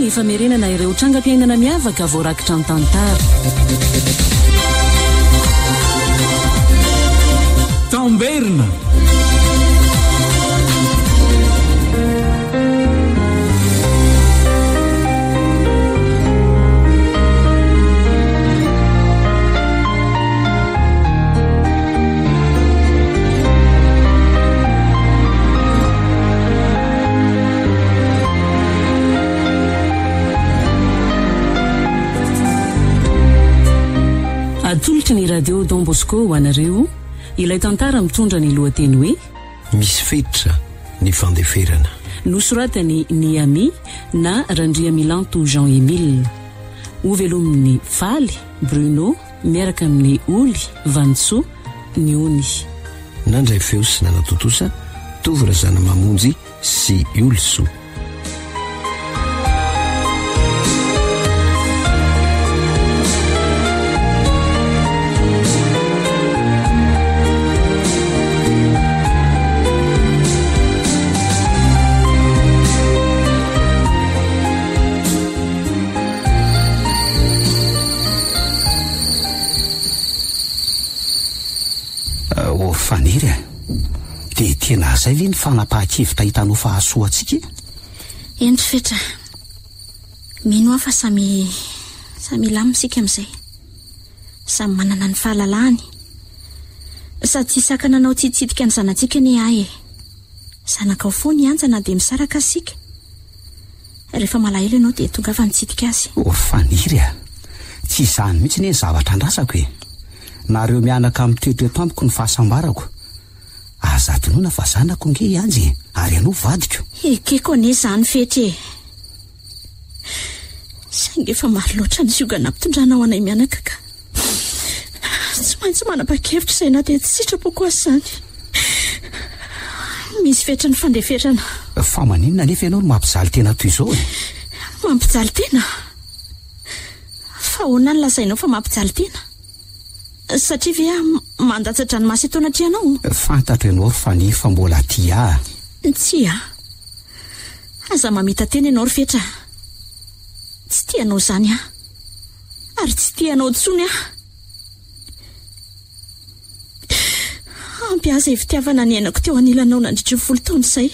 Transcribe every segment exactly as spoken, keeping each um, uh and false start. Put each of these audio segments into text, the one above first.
ny famerenana ireo trangam-piainana miavaka voarakitra ny tantara. Tamberna. Atolotry ny radio Don Bosco ho anareo ilay tantara mitondra ny lohateny hoe misy fetitra ny fandeferana. Nosoratany ny ami na Randriamilanto Jean-Émile. Ovelomin'ny Faly Bruno miaraka amin'ny Oly Vanso ny Ony. Nandray feo sy nanatotosa Tovra Zana Mamonjy sy Olso. Faniry dia tena zay ve ny fanapahan-kevitra hitanao fahasoa antsika? Endry fetra. Mino aho fa samy samy lamsika amin'izay. Samy manana ny fahalalahany. Sady tsy sakana anao tsitsitsika ny zanantsika ny ahy. Zanaka foana ianjana dia misaraka asika. Rehefa malahelo ianao dia tonga fa nitsitsika azy. O Faniry, tsy izany mihitsy ny zavatra andrasako e. Nareo mianaka amin'ny toetra tampoko ny fahasambarako. Azatonona fa zanako nge ianjy ary anao vadiko. Ekeko ane zany fetra e. Saingy efa maro loatra ny ziogana mpitondranao anay mianaka ka. Tsy maintsy manapa-kevitra izay na dia tsy sitrapoko azy zany. Misy fetra ny fandeferana. Fa maninona nefa ianao no mampijaly tena toy izao e? Mampijaly tena? Fa ahoana ny lazainao fa mampijaly tena? Satria vea mandatsatra ny masy etoana trianao. Fantatra ianao fa ny fa mbola tia. Tsy ah. Aza mamita tena ianao fetra. Tsy tianao zany ah. Ary tsy tianao tsony ah. Ampy aza fitiavana ny ainako teo anilanao nandritra folo taona izay.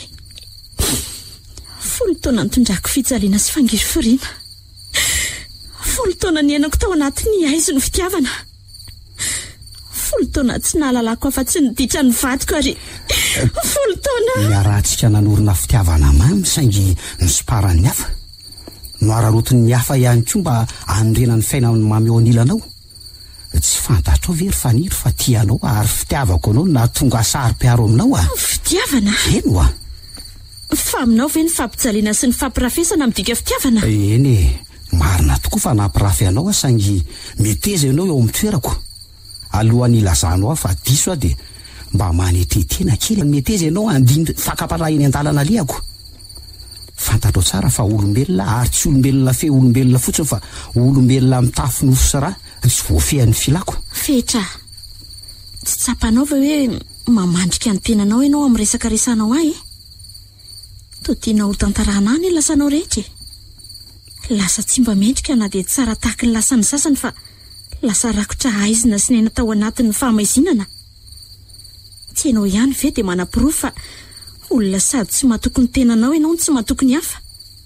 Folo taona nitondrako fijaliana sy fangiry firiana. Folo taona ny ainako tao anatin'ny aizy ny fitiavana. Folo taona tsy nahalalako afa-tsy niditra ny vadiko ary folo taona miarantsika nanorina fitiavana mamy saingy nysoparan'ny hafa no ararotiny ny hafa ihany koa mba andrena ny fiainany mamy eo anilanao. Tsy fantatrao very Faniry fa tianao ary fitiavako anao na tonga sary-piaro aminao ah. Fitiavana? Eno ah. Fa aminao ve ny fampijaliana sy ny fampirafesana midika fitiavana? Eny e, marina tokoa fa nampirafy anao ah saingy meteza ianao eo amin'ny toerako. Alohan'ny ilazanao aho fa diso aho dia mba manetretena kely meteza ianao andiny fakaparaha eny an-dalana alehako. Fantatrao tsara fa olombelona ary tsy olombelona fe olombelona fotsiny fa olombelona mitafy nofo sy raha tsy voafehan'ny filako. Fetra, tsy tsapanao va hoe mamandrika ny tenanao ianao amin'ny resaka resanao ahy? Toa tiana ho tantarana any lasanao rehetra. Lasa tsy mba mendrika na dia tsara tahaka ny lasan'ny sasany fa lasa rakotra aizina sy nena tao anatin'ny fahamaizina. Tsy ianao ihany ve dia manam-pirofo fa olona sady tsy mahatoky ny tenanao ianao tsy mahatoky ny hafa.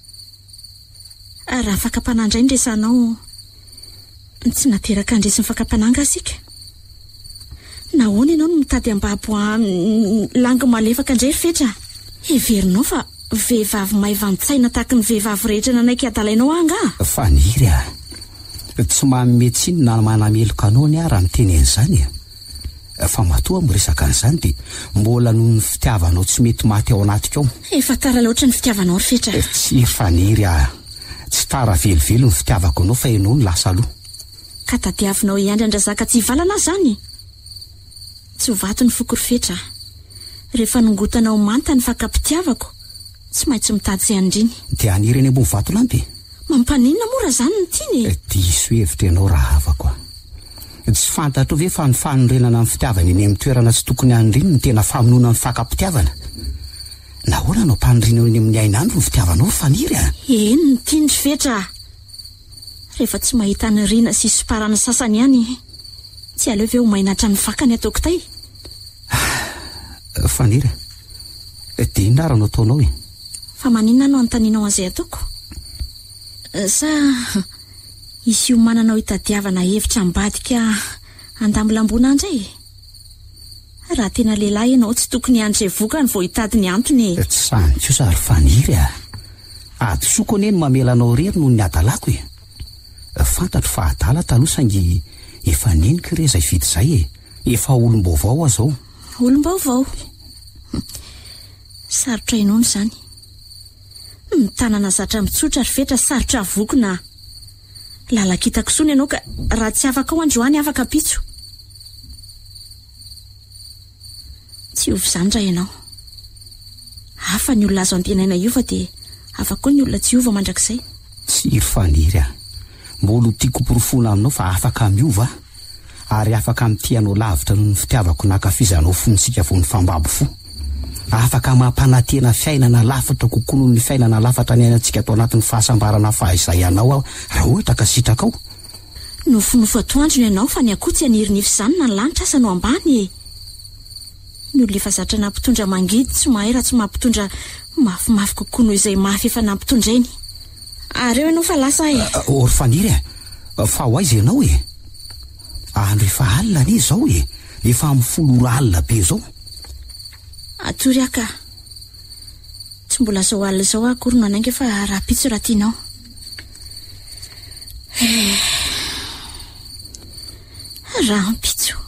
Raha fakapanandray ny resanao tsy nateraka andresy ny fakapananga asika. Nahoana ianao no mitady ambabo lango malefaka indray fetra? Heverinao fa vehivavy mahay vantsaina tahaka ny vehivavy rehetra nanaiky adalainao anga? Faniry ah. Tsy manome tsiny na manameloka anao ny ara miteny an'izany. Fa matoa miresaka an'izany dia mbola noho ny fitiavanao tsy mety maty ao anatika ao. Efa tara loatra ny fitiavanao fetra. Tsy Faniry ah. Tsy tara velivelo ny fitiavako anao fa ianao ny lasa aloha. Ka tadiavinao ihany andrazaka tsy hivalana zany. Tsy ho vato ny fokory fetra. Rehefa nongotanao manta ny fakampitiavako tsy maintsy mitady izay andriny. Dia aniry eny ambony vato lampy. Mampaninona mora zany ny tiany? Diso hevitra ianao raha havako. Tsy fantatro ve fa ny fanorenana amin'ny fitiavana eny amin'ny toerana tsy tokony andriny ny tena famonoana ny fakampitiavana. nahoana anao mpaniriana eny amin'ny ainandro ny fitiavanao Faniry a? Eny ny tiandry fetra. Rehefa tsy mahita ny rina sy siparana sasany ihany, tsy aleo ve ho mainatra ny vakany ataoko tay? Faniry, dia inona ary no ataonao e? Fa maninona no anontanianao an'izay ataoko? Sa isy io mananao hitadiavana hevitra ambadika andamilambona andray? Raha tena lehilahy ianao tsy tokony andray vokany vao hitady ny antony. Tsy sany kosa ary Faniry a. Ady soko anie no mamela anao rery noho ny adalako e. Fantatro fa adala taloha saingy efa nenika re izay vita izay e. Efa olom-baovao azao. Olom-baovao? Sarotra inono izany. Ny tanana zatra mitsotra ary fetra sarotra vokona. Lalakitako sony ianao ka raha tsy afaka ao androany afaka pitso. Tsy ovy izany ra ianao. Hafa ny olona azo antenaina io fa dia hafa koa ny olona tsy ova mandrakizay. Tsiry Faniry a. Mbolo tiako porofona aminao fa afaka miova ary afaka mitianao lavitra noho ny fitiavako nankafizanao fontsika vao ny fambabo fo. Afaka mampanatena fiainana lafatra kokoa noho ny fiainana lafatra ny ainantsika atao anatin'ny fahasambarana fahaizayanao aho raha ohatra ka sitraka ao. Nofonofo atoandro ianao fa ny akoho tsy anirinify izany na ny lanitra asa no ambany e. Ny olona efa zatra nampitondra mangidy tsy mahay raha tsy mampitondra mafimafy kokoa noho izay mafy efa nampitondrainy. Ary eo ianao fa lasa e. Ory Faniry a, fa ho aiza ianao e? Andro efa alina anie izao e. Efa amin'ny folo ora alina be izao. Atory aka. Tsy mbola zao alina izao akory no anainga fa raha pitso raha tianao. Raha pitso.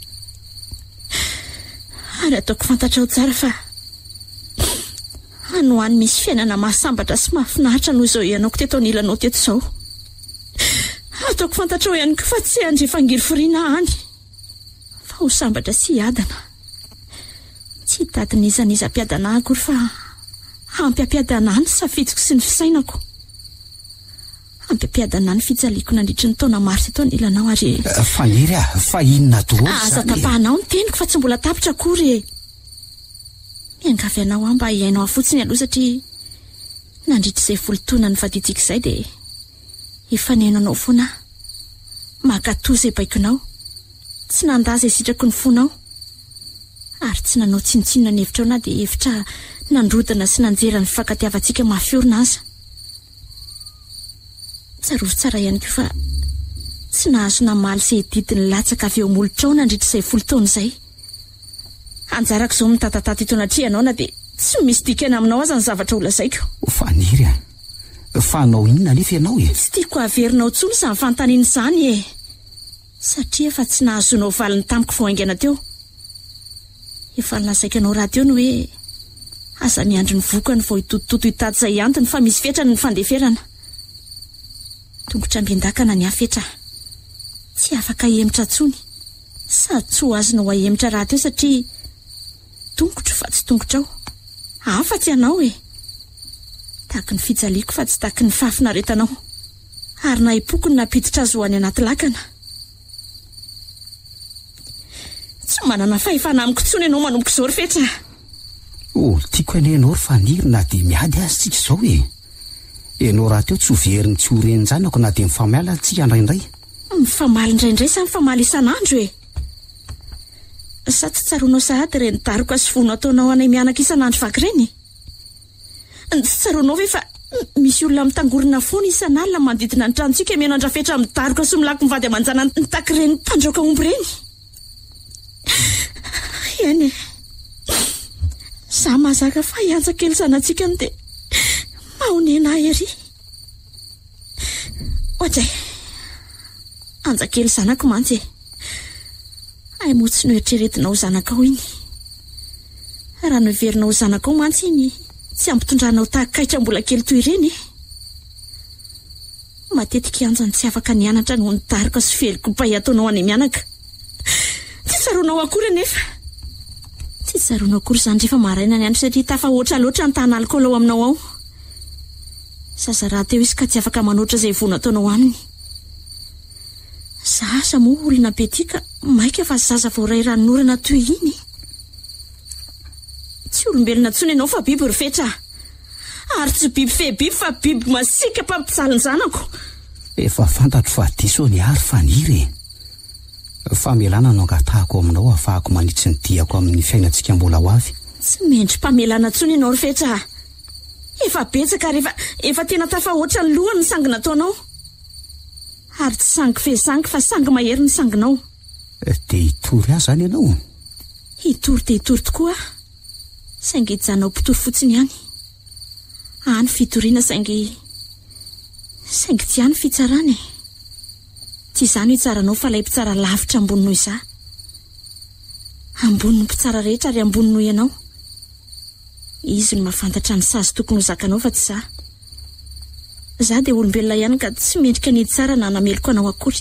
Ary ataoko fantatrao tsara fa anohany misy fiainana mahasambatra sy mahafinaritra noho izao ianao teto anilanao teto izao. Ataoko fantatrao ihany ko fa tsy andry fangiry foriana any. Fa ho sambatra sy adana. Tsy hitady nizanizam-piadana akory fa ampiampiadana ny safidiko sy ny fisainako. Ampiampiadana ny fijaliako nandritry ny taona maro teto anilanao ary. Faniry a, fa inona daholo izany? Aza tapahanao ny teniko fa tsy mbola tapitra akory e. Miangavy anao aho mba hiainao afotsiny aloha satria nandritra izay volotona ny vaditsika izay dia efa niaino anao foana. Makatoa izay baikonao. Tsy nandaza sitrako ny fonao. Ary tsy nanao tsinotsinona ny hevitra na dia hevitra nandrodana sy nanjera ny fankatiavantsika mafiorina aza. Tsarovy tsara ihany koa fa tsy nahazo namaly izay didiny latsaka avy eo molotrao nandritra izay volotona izay. Anjarako izao mitatatata eto anatria anao na dia tsy misy dikana aminao aza ny zavatra olazaiko. Faniry a, fa anao inona nefa ianao e? Tsy tiako averinao tsony izany fanontaniana izany e. Satria efa tsy nahazonao valiny tamiko vao haingana teo. Efa nilazaiko anao raha teo ny hoe aza miandry ny vokany vao hitotototo hitady izay antony fa misy fetrany ny fandeferana. Tongotra ambendakana ny afetra. Tsy afaka hemitra tsony. Sady tsy ho azonao ahemitra raha teo satria tongotro fa tsy tongotrao. Afa-tsy anao e. Tahaky ny fijaliako fa tsy tahaky ny fahafinaretanao. Ary na ipoko ny napiditra azy ho any anaty lakana. Tsy manana fahefana amiko tsony ianao manomboka izao ry fetra. Oh, tiako ane ianao ry Faniry na dia miady azy tsika izao e. Ianao raha teo tsy ho veriny tsy ho renjanako na dia mifamaly antsika indraindray. Mifamaly indraindray sa mifamaly isan'andro e. Sa tsy tsaroanao sahady ireny daroko sy vono ataonao anay mianaka isan'andro vaky ireny? Tsy tsaroanao ve fa misy olona mitangorona foana isan'alina manodidina ny tranontsika mihaino andrafetra amin'ny daroko sy milako mivady amanjana ny taky ireny mpandraoka omby ireny? Eny e. Za mazaka fa hiantsa kely zanantsika ny dia mahonena ery. Ohatray. Anja kely zanako mantsy e. Ay moa tsy noeritreretinao zanakao iny. Raha noheverinao zanakao mantsy iny tsy ampitondranao tahakaitra mbola kely toy ireny. Matetika anjany tsy afaka nianatra noho ny darika sy feliko-pay ataonao any mianaka. Tsy tsaroanao akory anefa. Tsy tsaroanao akory izany rehefa maraina ny andro satria tafahoatra loatra ny tahana alikaola ao aminao ao. Zaza raha teo izy ka tsy afaka manoatra izay vono ataonao aminy. Zaza moa olona be tia ka maika fa zaza vao ray ranonorana toy iny. Tsy olombelona tsony ianao fa biby rofetra. Ary tsy biby fe biby fa biby masika mpampijaly ny zanako. Efa fantatro fa diso ny ary faniry. Famelana no angatahako aminao ahafahako manitsy ny diako amin'ny fiainantsika mbola ho avy. Tsy mendry mpamelana tsony ianao rofetra. Efa betsaka rehefa efa tena tafahoatra ny lohany ny sangy nataonao. Ary tsy sangy fe sangy fa sangy mahery ny sanginao. Dia hitory azy zany ianao? Hitory dia hitory tokoa. Saingy hijanao mpitory fotsiny ihany. Any fitoriana saingy saingy tsy ihany fitsarany. Tsy izany hoe tsaranao fa ilay mpitsara lavitra ambony noho iza. Ambony ny mpitsara rehetra ary ambony noho ianao. Izy no mahafantatra ny sazy tokony ho zakanao fa tsy za. Za dia olombelona ihany ka tsy mendrika ny tsara na nameloko anao akory.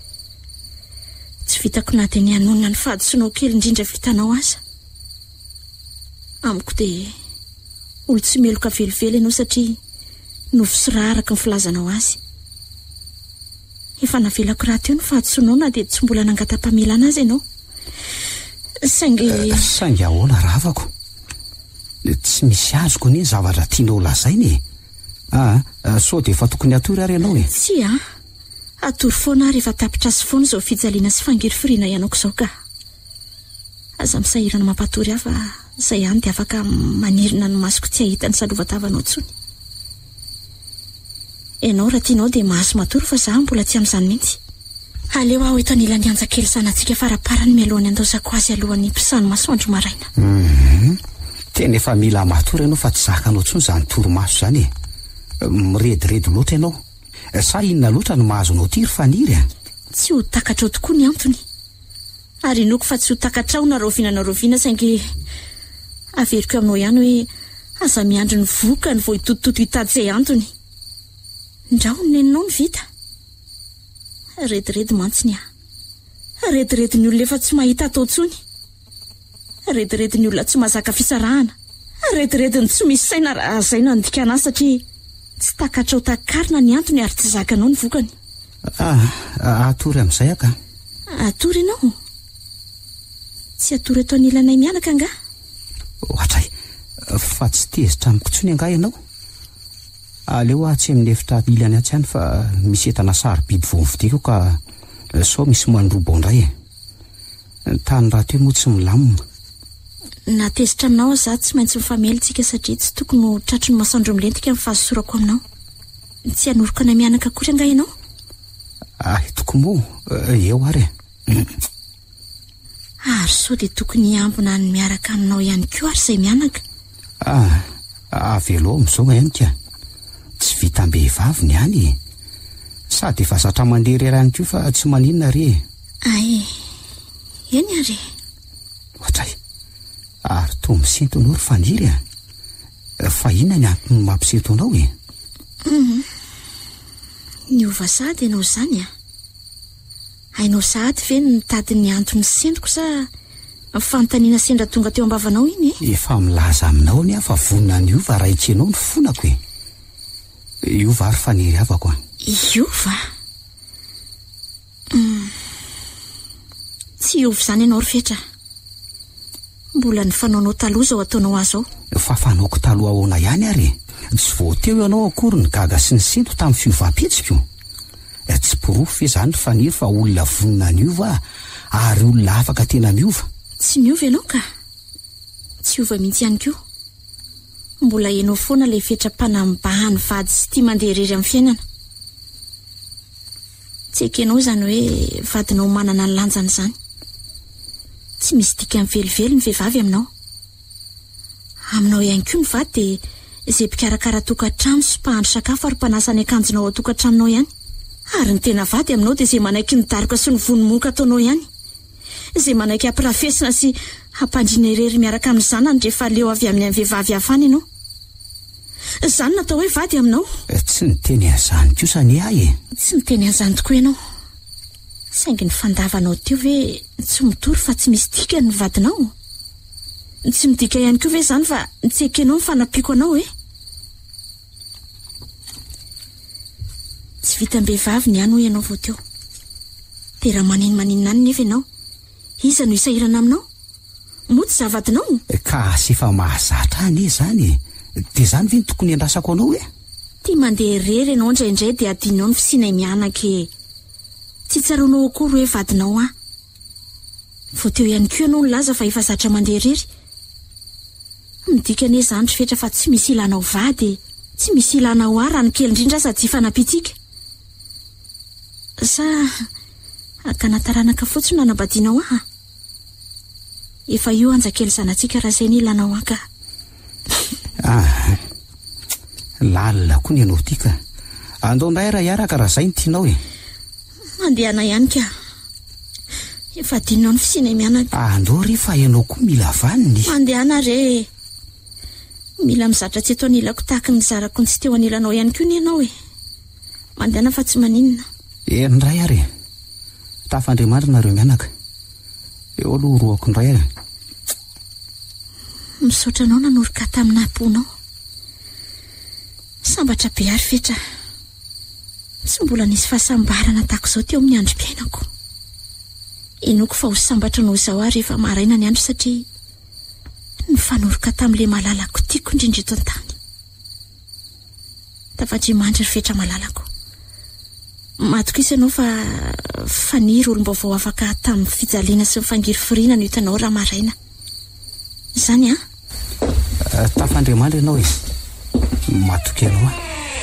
Tsy vitako naty ny anonona ny fahadisoanao kely indrindra vitanao aza. Amiko dia olo tsy meloka velively ianao satria novo sy raha araka ny filazanao azy. Efa navelako raha teo ny fahadisoanao na dia tsy mbola nangata-pamelana azy ianao. Saingy saingy ahoana ravako. Tsy misy azoko ny zavatra tianao lazainy. Ah, sao dia efa tokony atory ary ianao e. Tsy a atory foana rehefa tapitra sy foana izao fijaliana sy fangirifiriana ianako izao ka. Aza misahirana mampatory aho fa izay ihany dia afaka manirina ny masoko tsy ahita ny salova-tavanao tsony. Ianao raha tianao dia mahazo matory fa za mbola tsy amin'izany mihitsy. Aleo aho eto anilany anjakely sanantsika faraparany mialohany andaozako azy alohan'ny mpisano masoandro maraina. Mhm. Tena efa mila matory ianao fa tsy zakanao tsony izany toromaso izany e. Mirediredy loatra ianao. Sa inona loatra no mahazo anao tiry faniry a? Tsy ho takatrao tokoa ny antony. Ary inoko fa tsy ho takatrao na roviana na roviana saingy averiko aminao ihany hoe aza miandro ny voka ny vao hitotototo hitady izay antony. Ndraho ny neninao ny vita. Rediredy mantsiny aho. Rediredy ny olona efa tsy mahita atao tsony. Rediredy ny olona tsy mahazaka fisarahana. Rediredy ny tsy misy saina raha izay no andikana azy satria tsy takatrao takarina ny antony ary tsy zakanao ny vokany. Ah, atory amin'izay aka. Atory ianao? Tsy atory atao anilanay mianaka nga? Ohatray, fa tsy tezitra amiko tsony anga ianao. Aleo aho tsy amin'ny efitra ilany atsy ihany fa misy entana sary biby vao nividiko ka sao misy mandrobo indray e. Ny tany raha teo moa tsy milamina. Na tezitra aminao za tsy maintsy mifamelitsika satria tsy tokony ho tratry ny masoandro milentika amin'ny fahasorako aminao. Tsy hanoroko na mianaka akory anga ianao? Ah, toko moa, eo ary e. Ary sao dia tokony hiambina ny miaraka aminao ihany koa ary izay mianaka. Ah, avelo amin'izao ihany ka. Tsy vita am-behivavy ny ihany. Sady efa zatra mandeha iray ihany koa fa tsy maninona re. Ay, eny ary. Ohatray, ary toa misento anao ry faniry a. Fa inona ny antony mampisento anao e? Mhm. Ny ova sady ianao izany a. Hainao sady ve ny mitady ny antony sendriko sa fanontaniana sendra tonga teo ambavanao iny e? Efa milaza aminao ny afa vonina ny ova raika ianao ny fonako e. Iova ary faniry avako a. Iova? Mm. Tsy iova izany ianao rofetra. Mbola ny fanaonao taloha izao ataonao azy ao. Fa fanaoko taloha ahoana ihany ary. Tsy voateo ianao akory ny gaga sy ny sento tamin'ny fiovam-petsiko. Tsy porofo ve izany ny faniry fa olona vonina niova ary olona afaka tena miova. Tsy miova ianao ka. Tsy ova mihitsy ihany koa. Mbola ianao foana ilay fetram-panambahany vady sy tia mandeha irery amin'ny fiainana. Tsy ekenao izany hoe vadinao manana ny lanjany izany. Tsy misy dika mivelively ny vehivavy aminao. Aminao ihany koa ny vady dia izay mpikarakara tokantrano sy mpahandro sakafo ary mpanasa ny akanjonao ao tokantranonao ihany. Ary ny tena vady aminao dia izay manaiky ny daroka sy ny vonomoka ataonao ihany. Izay manaiky hampirafesina sy hampandriana irery miaraka amin'ny zanany rehefa leo avy amin'ny vehivavy hafana ianao. Izany natao hoe vady aminao. Tsy niteny an'izany kosa ny ahy e. Tsy niteny an'izany tokoa ianao. Saingy ny fandavanao teo ve tsy mitory fa tsy misy dika ny vadinao. Tsy midika ihany koa ve izany fa tsy ekenao ny fanapiako anao e. Tsy vita am-behivavy ny ano ianao vao teo. Dia raha manino maninona any nefa ianao. Iza no hisahirana aminao? moty zavadinao ka sy efa mahazatra any e zany de zany ve ny tokony andrasako anao e ty mandeha rery ianao indraindray dia adinao ny fisinay mianaka tsy tsaronao akory hoe vadinao ah vao teo ihany koa ianao ny laza fa efa zatra mandeha rery midika ane zany trofetra fa tsy misy ilanao vady tsy misy ilanao ah raha ny kely indrindra sady tsy fanampitsika sa akanatarana-ka fotsiny nanabadinao ah efa io anjakely zanatsika raha zay ny ilanao aka ah lalina koa ny ianao tika andao ndray raha hiaraka raha zay ny tianao e mandehana ihany ka efa dinao ny fisinay mianaka andao re fa ianao koa mila vaniny mandehana re mila mizatra tsy eto anilako tahaka ny zarako ny tsy teo anilanao ihany koa ny ianao e mandehana fa tsy maninona e ndray ary tafandriamanitra nareo mianaka eo aloha roako ndray ary misaotra anao nanoroka tamin'ny amponao sambatra be ary fetra tsy mbola nisy fahasambarana tahaka izao teo amin'ny androm-piainako enoko fa ho sambatra no izao ary rehefa maraina ny andro satria ny fanoroka tamin'ilay malalako tiako indrindra eto an-tany tafandriamanitra ry fetra malalako matoko isa ianao fa faniry olom-baovao afaka tamin'ny fijaliana sy mifangiry firiana no hitanao raha maraina zany a tafandriamanitra ianao e matoky ianao a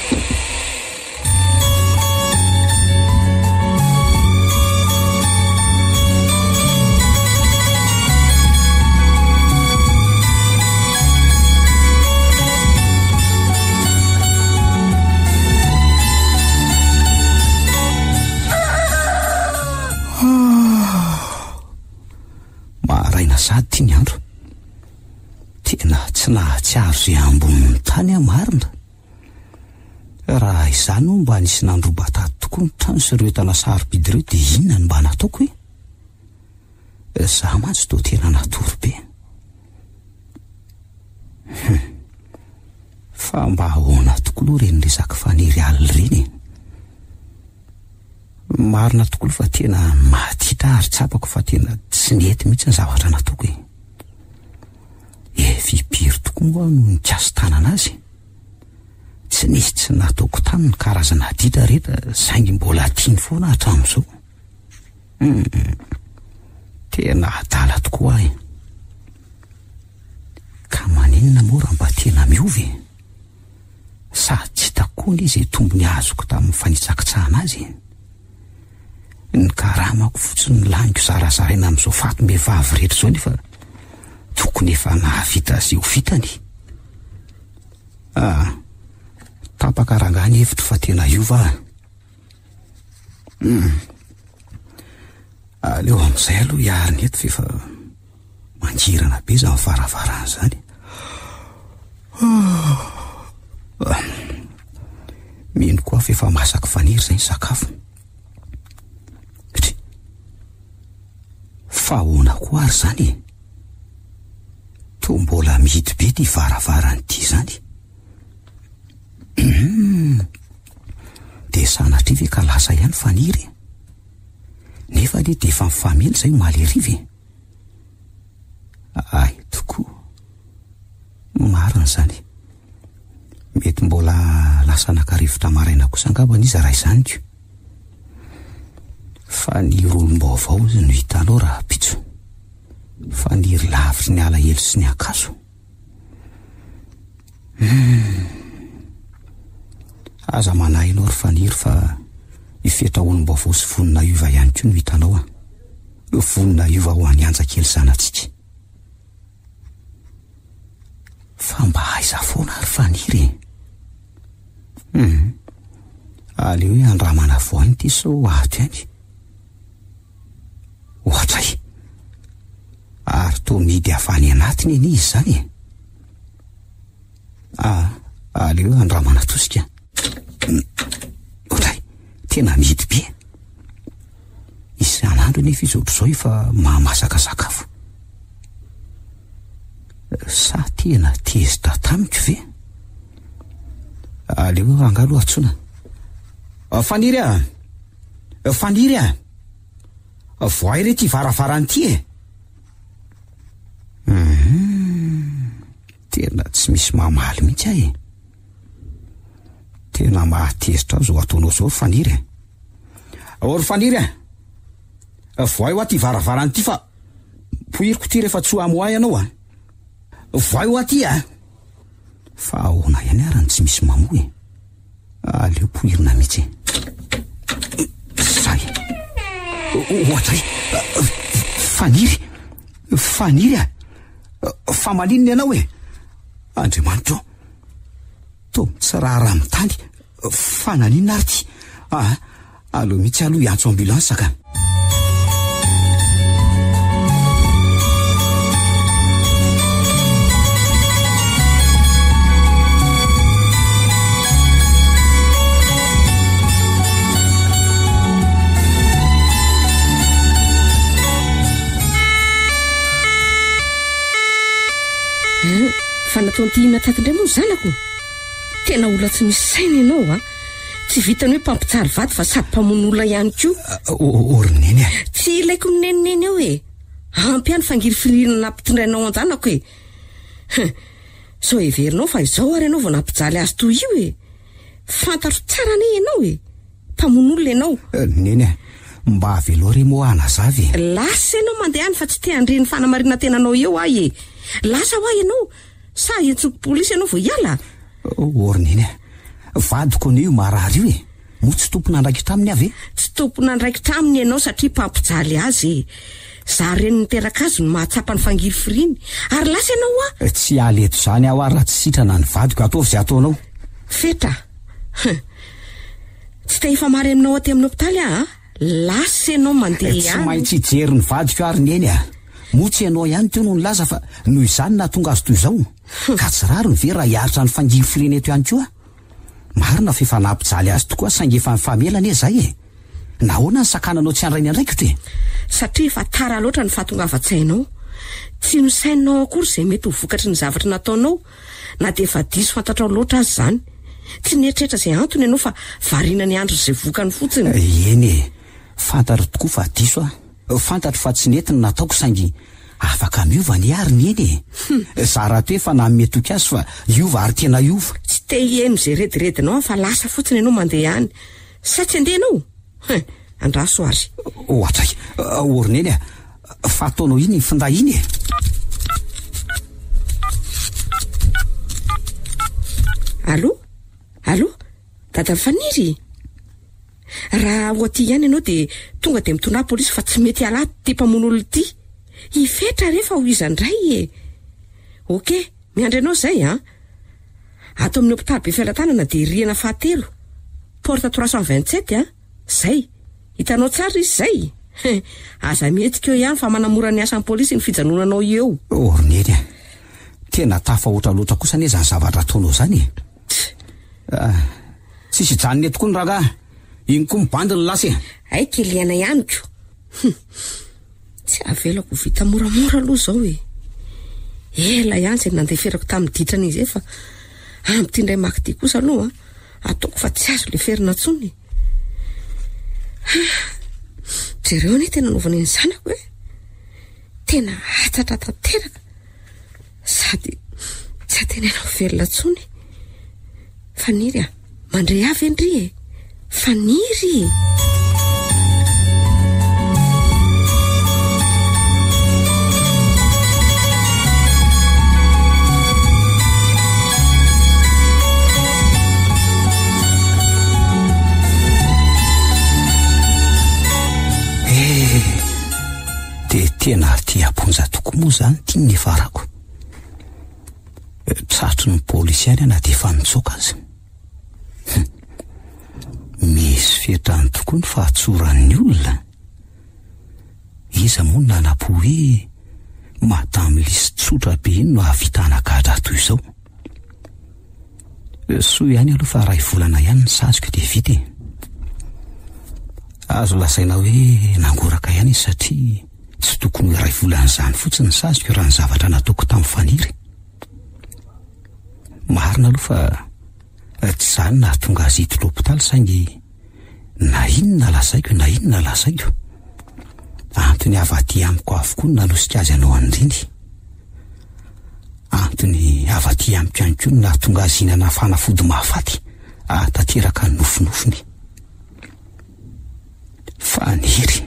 maraina sady ty ny andro tena tsy nahatsiaro zay amboniny tany amarina raha izany no mba nisy nandro-batady tokoa ny trano sy ireo tana sarobidy ireo dia inona ny mba nataoko hoe za mantsy to tena natory be fa mba ahoana tokoa loha reny resaka faniry alina reny marina tokoa fa tena mahatitra ary tsapako fa tena tsy nety mihitsy ny zavatra nataoko e e fipiry tokoa moa no nikasy tanana azy tsy nisy tsy nataoko taminy karazana ditra rehetra saingy mbola tiany foana hatramin'izao tena adala tokoa ahy ka maninona moa raha mba tena miovy sady tsy takoana izy e tombony azoko tamin'ny fanitsakitsahana azy ny karamako fotsiny ny laniko zarazaraina amin'izao fatom-behivavy rehetra izao nefa tokony efa nahavita azy io vitany ah tapaka rangany hevitra fa tena iova mm. aleo amin'izay aloha hiariny eto fa efa mangirana be za mivaravarana zany ah. mino koa fa efa masaka faniry zay ny sakafo fa ahoana koa ary zany to mbola mihidy be ty varavarany ty zany de sanatry ve ka lasa ihany faniry nefa le de efa mifamely zay malerive ay tokoa marina zany mety mbola lasa nakarivotra maraina kosa angamba n'iza raha izany ko faniry olom-baovao no hitanao raha pitso faniry lavitry ny alahelo sy ny akaso hmm. aza manahy ianao ry faniry fa ifetra olom-baovao sy vonina iova ihany koa no hitanao a vonina iova ho any anjakely zanatsika fa mba aiza foana ry faniry hmm. aleo hoe andramana voany ty so ato ihany ohatray ary to midy avany anatiny eny izy zany ah aleo andramana tosika ohatray tena midy be isan'andro nefa izy ohatr'izao efa mahamasaka sakafo sa tena tezitra tamiko ve aleo angalo atsona faniry a faniry a voay re ty varavarany ty e tena tsy misy mamaly mihitsy ahy. Tena mahatezitra zao ataonao zao Faniry. Or Faniry a voay ho aty varavarany ty fa poiriko ty rehefa tsoa amoay anao a. Voay ho aty a. Fa ahoana ihany arany tsy misy mamoy. Aleo poirina mihitsy. Zay. Ohatray. Faniry. Faniry a. Fa malinina ianao e. Andriamanitra. To tsy raha raha mitany. Fananina ary ty. Ah, aleo mihitsy aloha iantso ambulance ka. Fa nataony tiana tatindray moa zanako. Tena olona tsy misy saina ianao a. Tsy vitany hoe mpampijaly vady fa sady mpamono olona ihany koa. Orineny a. Tsy ilaiko mineneneny eo e. Ampy ihany fangiry firirana nampitondrainao an-janako e. So everinao fa izao ary ianao vao nampijaly azy toy io e. Fantatro tsara ne ianao e. Mpamono olona ianao. Neny a. Mba avelo re mo anazavy. Lasa ianao mandeha any fa tsy te handreny fanamarina tenanao eo ahy e. Lasa ho ahy ianao. Sa entsoko polisy ianao vao hiala. Orineny a. Vadiko anio marary io e. Mo tsy tompona andraikitra aminy avy e. Tsy tompona andraikitra aminy ianao satria mpampijaly azy. Za reny niteraka azy no mahatsapa ny fangiry firiny. Ary lasa ianao a. Tsy aleto zany aho ary raha tsy sitrana ny vadiko ataovy zay ataonao. Fetra. Tsy te hifamary aminao aty amin'ny hopitaly a. Lasa ianao mandeha ihany. Tsy maintsy hijery ny vadiko ary nieny a. Motsy ianao ihany teo no nilaza fa noho izany nahatonga azy toy izao. Ka tsy raro ny ve raha hiaritra ny fangiry firiny eto ihany koa. Marina fa efa nampijaly azy tokoa saingy efa mifamelana zay e. Nahoana ny sakananao tsy andrainy andraikitra e. Satria fa tara loatra ny fahatongavan-tsainao. Tsy no sainao akory izay mety ho vokatry ny zavatra nataonao. Na dia efa diso fantatrao loatra azy zany. Tsy nietrehitra izay antony ianao fa variana ny andro izay vokany fotsiny. Eny e. Fantatro tokoa fa diso a. Fantatro fa tsy nety ny nataoko saingy afaka miova ny ary ny eny e. Zara to efa nanome toky azy fa iova ary tena iova. Tsy te hieno izay rediredinao fa lasa fotsiny ianao mandeha ihany. Sa tsy andeha ianao? Andraso ary. Ohatray. Orineny a. Fa ataonao iny finday iny e. Allô? Allô? Dada Faniry? Raha ho aty ihany ianao dia tonga dia mitondra polisy fa tsy mety alaty ty mpamono olona ity. Hifetra rehefa ho izandray e. Okey, miandry anao zay a. Ato amin'ny hopitaly be fialan-tanana dia rihana fahatelo. Porte trois cent vingt-sept a. Zay. Hitanao tsara izy zay. Aza mihetsika eo ihany fa manamora ny asan'ny polisy ny fijanonanao eo. Orineny a. Tena tafahoatra loatra kosa anie zany zavatra ataonao zany e. Ah, tsisy janony tokoa ny raga. Iny koa mibandy ny lasy e. Ay keliana ihany ko. Tsy avelako vita moramora aloha zao e. Ela ihany zay nandeferako tamin'ny ditrana izy efa. Ampitindray maky ty kosa aloha ataoko fa tsy azo le ferina tsony. Jereo anie tena naovana ny zanako e. Tena hatratra tanteraka. Sady tsy atenenao velona tsony. Faniry a, mandray avy endry e. Faniry. De tena ty aponja tokoa moa zany ty ny farako. Tsatro ny polisy ihany na dia efa nitsoka azy. Misy fetrany tokoa ny fahatsoran'ny olona. Iza moa nanapo hoe madame lisy tsotra be iny no ahavitana gadra toy izao. Soa ihany aloha fa ray volana ihany ny sazoko dia vita e. Azo lasaina hoe nangoraka ihany izy satria tsy tokony hoe ray volana izany fotsiny ny sazoko raha ny zavatra nataoko tamin'ny Faniry. Marina aloha fa tsy zany nahatonga azy hito l'hôpital saingy na inona lazaiko na inona lazaiko. Antony avaty amiko avokoa ny nanosika azy anao andriny. antony avaty amiko ihany koa na tonga azinana fanafody mahafaty atateraka ny nofinofiny. Faniry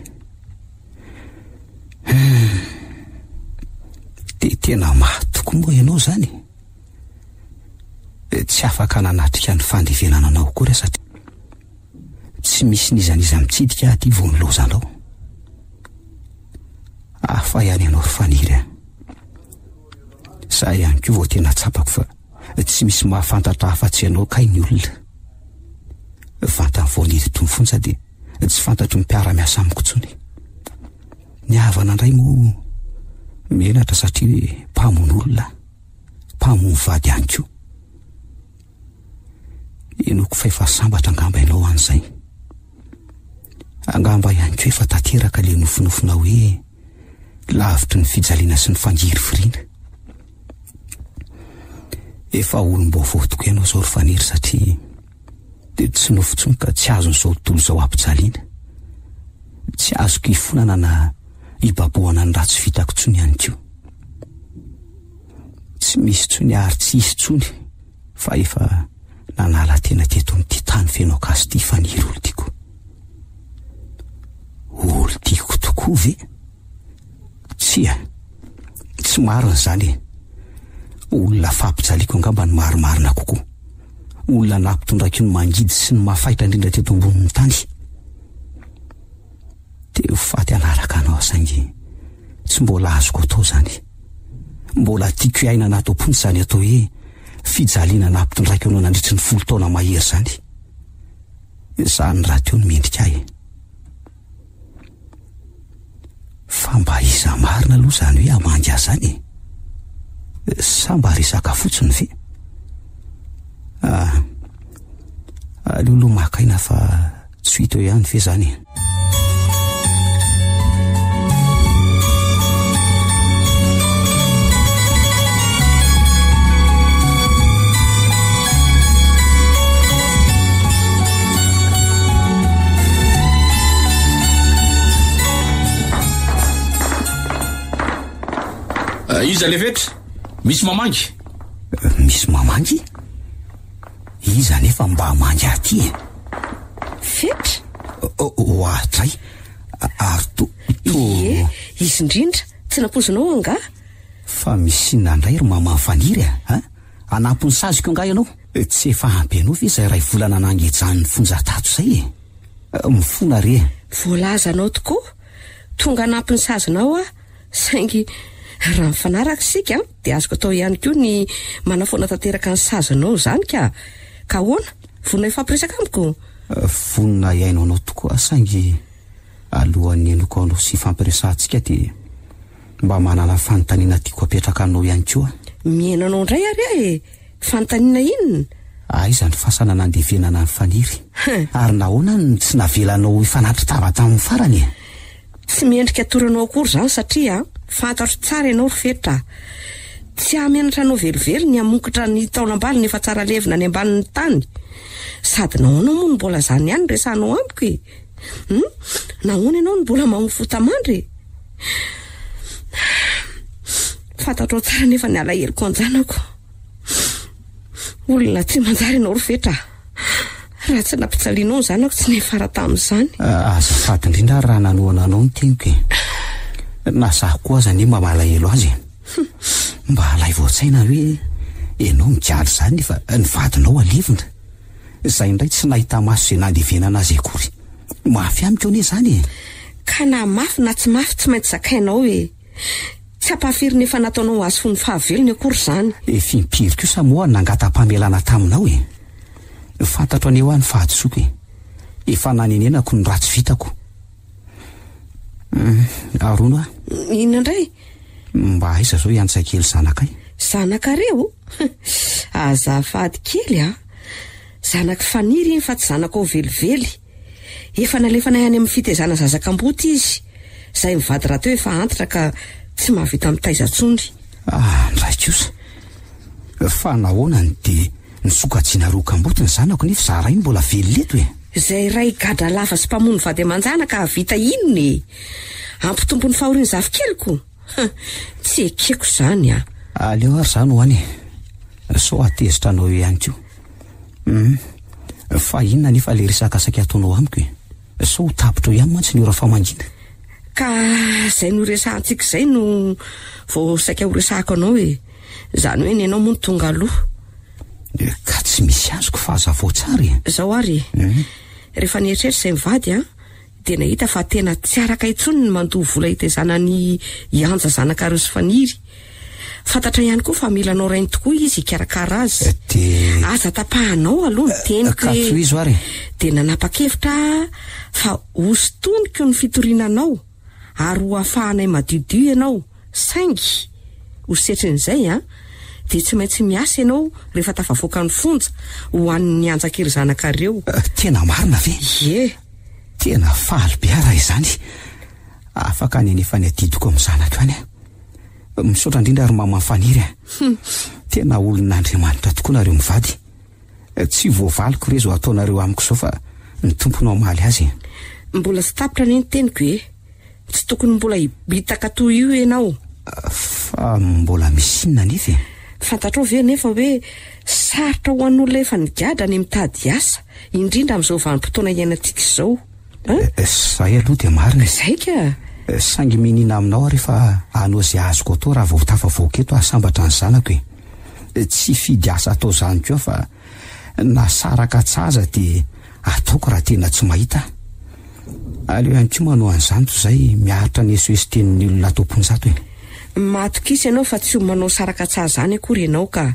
hmm. de tena mahatoko moa ianao zany, tsy afaka nanatrika ny fandevenana anao koa satria tsy misy nizaniza mitsidika aty vo nilozanao. Afa ihany ianao ry Faniry, za ihany koa vao tena tsapako fa tsy misy mahafantatra afa-tsy ianao kay ny olona. Fantany vao niry tomfonsa de tsy fantatro mpiara-miasa amiko tsony. Ny havana indray moa menatra satria mpamon'olona, mpamony vady ihany koa. Enoko fa efa sambatra angamba ianao an'izay. Angamba ihany koa efa tanteraka le nofinofina hoe lavitry ny fijaliana sy ny fangiry firiana. Efa olom-baovao tokoa ianao zao ry Faniry satria de tsy nofontsony ka tsy azon'izao tontolo izao ampijaliana. Tsy azoko hifonana na hibaboana ny ratsy vitako tsony ihany koa. Tsy misy tsony ary tsy hisy tsony fa efa nanala tena teto amin'ity tany feno kasy ty Faniry olo tiako. Olo tiako tokoa ve? Tsia, tsy marina zany. Olona fampijaliako angamba ny marimarina kokoa. Olona nampitondraky ny mangidy sy ny mahafaitra indrindra teto ambonin'ny tany. Teo faty anaraka anao saingy tsy mbola azoko atao zany. Mbola tiako iaina anaty ampony zany atao hoe fijaliana nampitondraky anao nandritry ny folo taona mahery zany. Zany raha teo ny mendrika ahy. Fa mba iza marina aloha zany hoe amangy ahy zany. Sa mba resaka fotsiny ve? Ah, alolo makaina fa tsy hita eo ihany ve zany. Iza le fetra? Misy mamangy? Misy mamangy? Iza nefa mba mangy aty e? Fetra? Ohatray ary to Ie, izy indrindra tsy napozinao anga? Fa misy nandray ry mamany Faniry a? Anampony saziko anga ianao? Tsy efa ampy anao ve izay ray volana nangejan'ny fonjatato zay e? Mifona re. Voalaza anao tokoa. Tonga anampiny sazonao a, saingy raha mifanaraka sika dia azoko atao ihany koa ny manafoana tanteraka ny sazonao zany ka. Ka hoana? Vonona ifampiresaka amiko? Vonona iainao anao tokoa saingy alohan'ny enoko anao sy fampiresantsika dia mba manana fanontaniana tiako apetraka anao ihany koa. Miaina anao indray ary e, fanontaniana inona? Aiza ny fasana nandevenana ny Faniry? Ary nahoana ny tsy navelanao ifanatritava tamin'ny farany? Tsy miendrika toranao akory zany satria fantatro tsara ianao Fetra. Tsy hamenatra anao velively ny hamonkotra ny taolambali nefa tsara levina ny ambanin'ny tany. Sady nahoana moa mbola zany ihany resanao amiko e? Hmm? Nahoana ianao mbola mahofota mandry? Fantatro tsara nefa ny alahelo anjanako. Olona tsy manjary ianao Fetra. Raha tsy nampijalianao zanako tsy nefara tamin'izany. Azafady indrindra raha nanoana anao ny teniko e. Na zaho koa aza ny mba malahelo azy. Mba alay voatsaina hoe ianao mijaly zany fa ny vadinao alivona. Zay indray tsy nahita maso izay nandevenana azy akory. Mafy amiko ane zany e. Ka na mafy na tsy mafy tsy maintsy zakainao e. Tsy ampafiry nefa nataonao azy fony fahavelony akory zany. E fimpiry kosa moa nangata-pamelana taminao e. Fantatro aneo any fahatsoko e. Efa nanenenako ny ratsy vitako. Mm, arono a. Inona indray? Mba aiza zao iantsakely zanakay. Zanakareo? Azafady kely a. Zanak Faniry iny fa tsy zanako velively. Efa nalefana ihany amin'ny fitezana zazakamboty izy. Zay mivady raha teo efa antitra ka tsy mahavita mitaiza tsony. Ah, ndray kosa. Fa nahoana ny de nisokajiana roa kamboty ny zanako nefa zara iny mbola vely leto e. Zay ray gadra lava sy mpamono vady amanjana ka vita inony. Ampitombony fahoriany zavikeliko. Tsy ekeko zany a. aleo ary zany ho any so atezitra anao ihany ko um fa inona nefa le resakasaka ataonao amiko e so ho tapitra ihany mantsy ny ora famangina ka zay no resahantsika zay no vao saika ho resahako anao e zany hoe ny anao moa ny tonga aloha ka tsy misy azoko fa azavao tsara e zao ary rehefa nietrehitra zay mivady a de nahita fa tena tsy araka intsony ny mandoha vola hitezanany ianja zanaka sy faniry fantatra ihany koa fa mila anao rainy tokoa izy ikarakara azy de aza tapahanao aloha ny teniko ka hoe izy ary de nanapa-kevitra fa hositonika ny fitorinanao ary ho afahanay madiodio ianao saingy ho setrin'izay a de tsy maintsy miasa ianao rehefa tafavoaka ny fonja ho an'ny anjakery zanakareo tena marina ve ye tena faly be ara izany afaka ny nefa ny adidiko amin'ny zanako any a misaotra indrindra ary mama faniry a tena olon'Andriamanitra tokoa nareo mivady tsy voavaliko rezo ataonareo amiko zao fa ny tomponao maly azy mbola tsy tapitra ny teniko e tsy tokony mbola hitaka toy io ianao fa mbola misy inona nefa e fantatrao ve nefa hoe sarotra ho an'olona efa nigadra ny mitady asa indrindra amin'izao vanim-potoana iainantsika izao zay aloha de marina zay ka saingy minina aminao rehefa anao zay azoko atao raha vao tafavoaka eto ahasambatra ny zanako e tsy fidy asa atao zany koa fa nasaraka tsaza de ataoko raha tena tsy mahita aleo ihany koa manao an'izany toy zay miaritra ny esoesy tenin'ny olona tomponjato e matokisa ianao fa tsy ho manao saraka tsaza zany akory ianao ka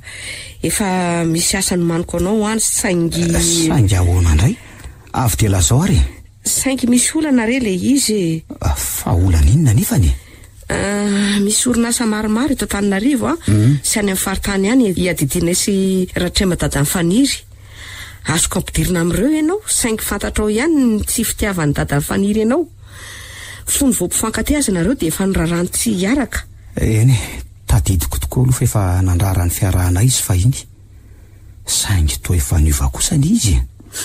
efa misy asa ny maniko anao any saingy saingy ahoana indray avy de lazao ary saingy misy olana re le izy fa olana inona nefany Uh, misy orinasa maromaro eto Antananarivo a sy any amin'ny faritany any iadidinay sy ratrema dadan'ny faniry azoko ampidirina amin'ireo ianao saingy fantatrao ihany ny tsy fitiavan'ny dadan'ny faniry ianao fony voampifankaty azy nareo de efa nirarany tsy hiaraka eny tadidiko tokoa aloha fa efa nandrarany fiarahana izy fa iny saingy toa efa niova kosa ny izy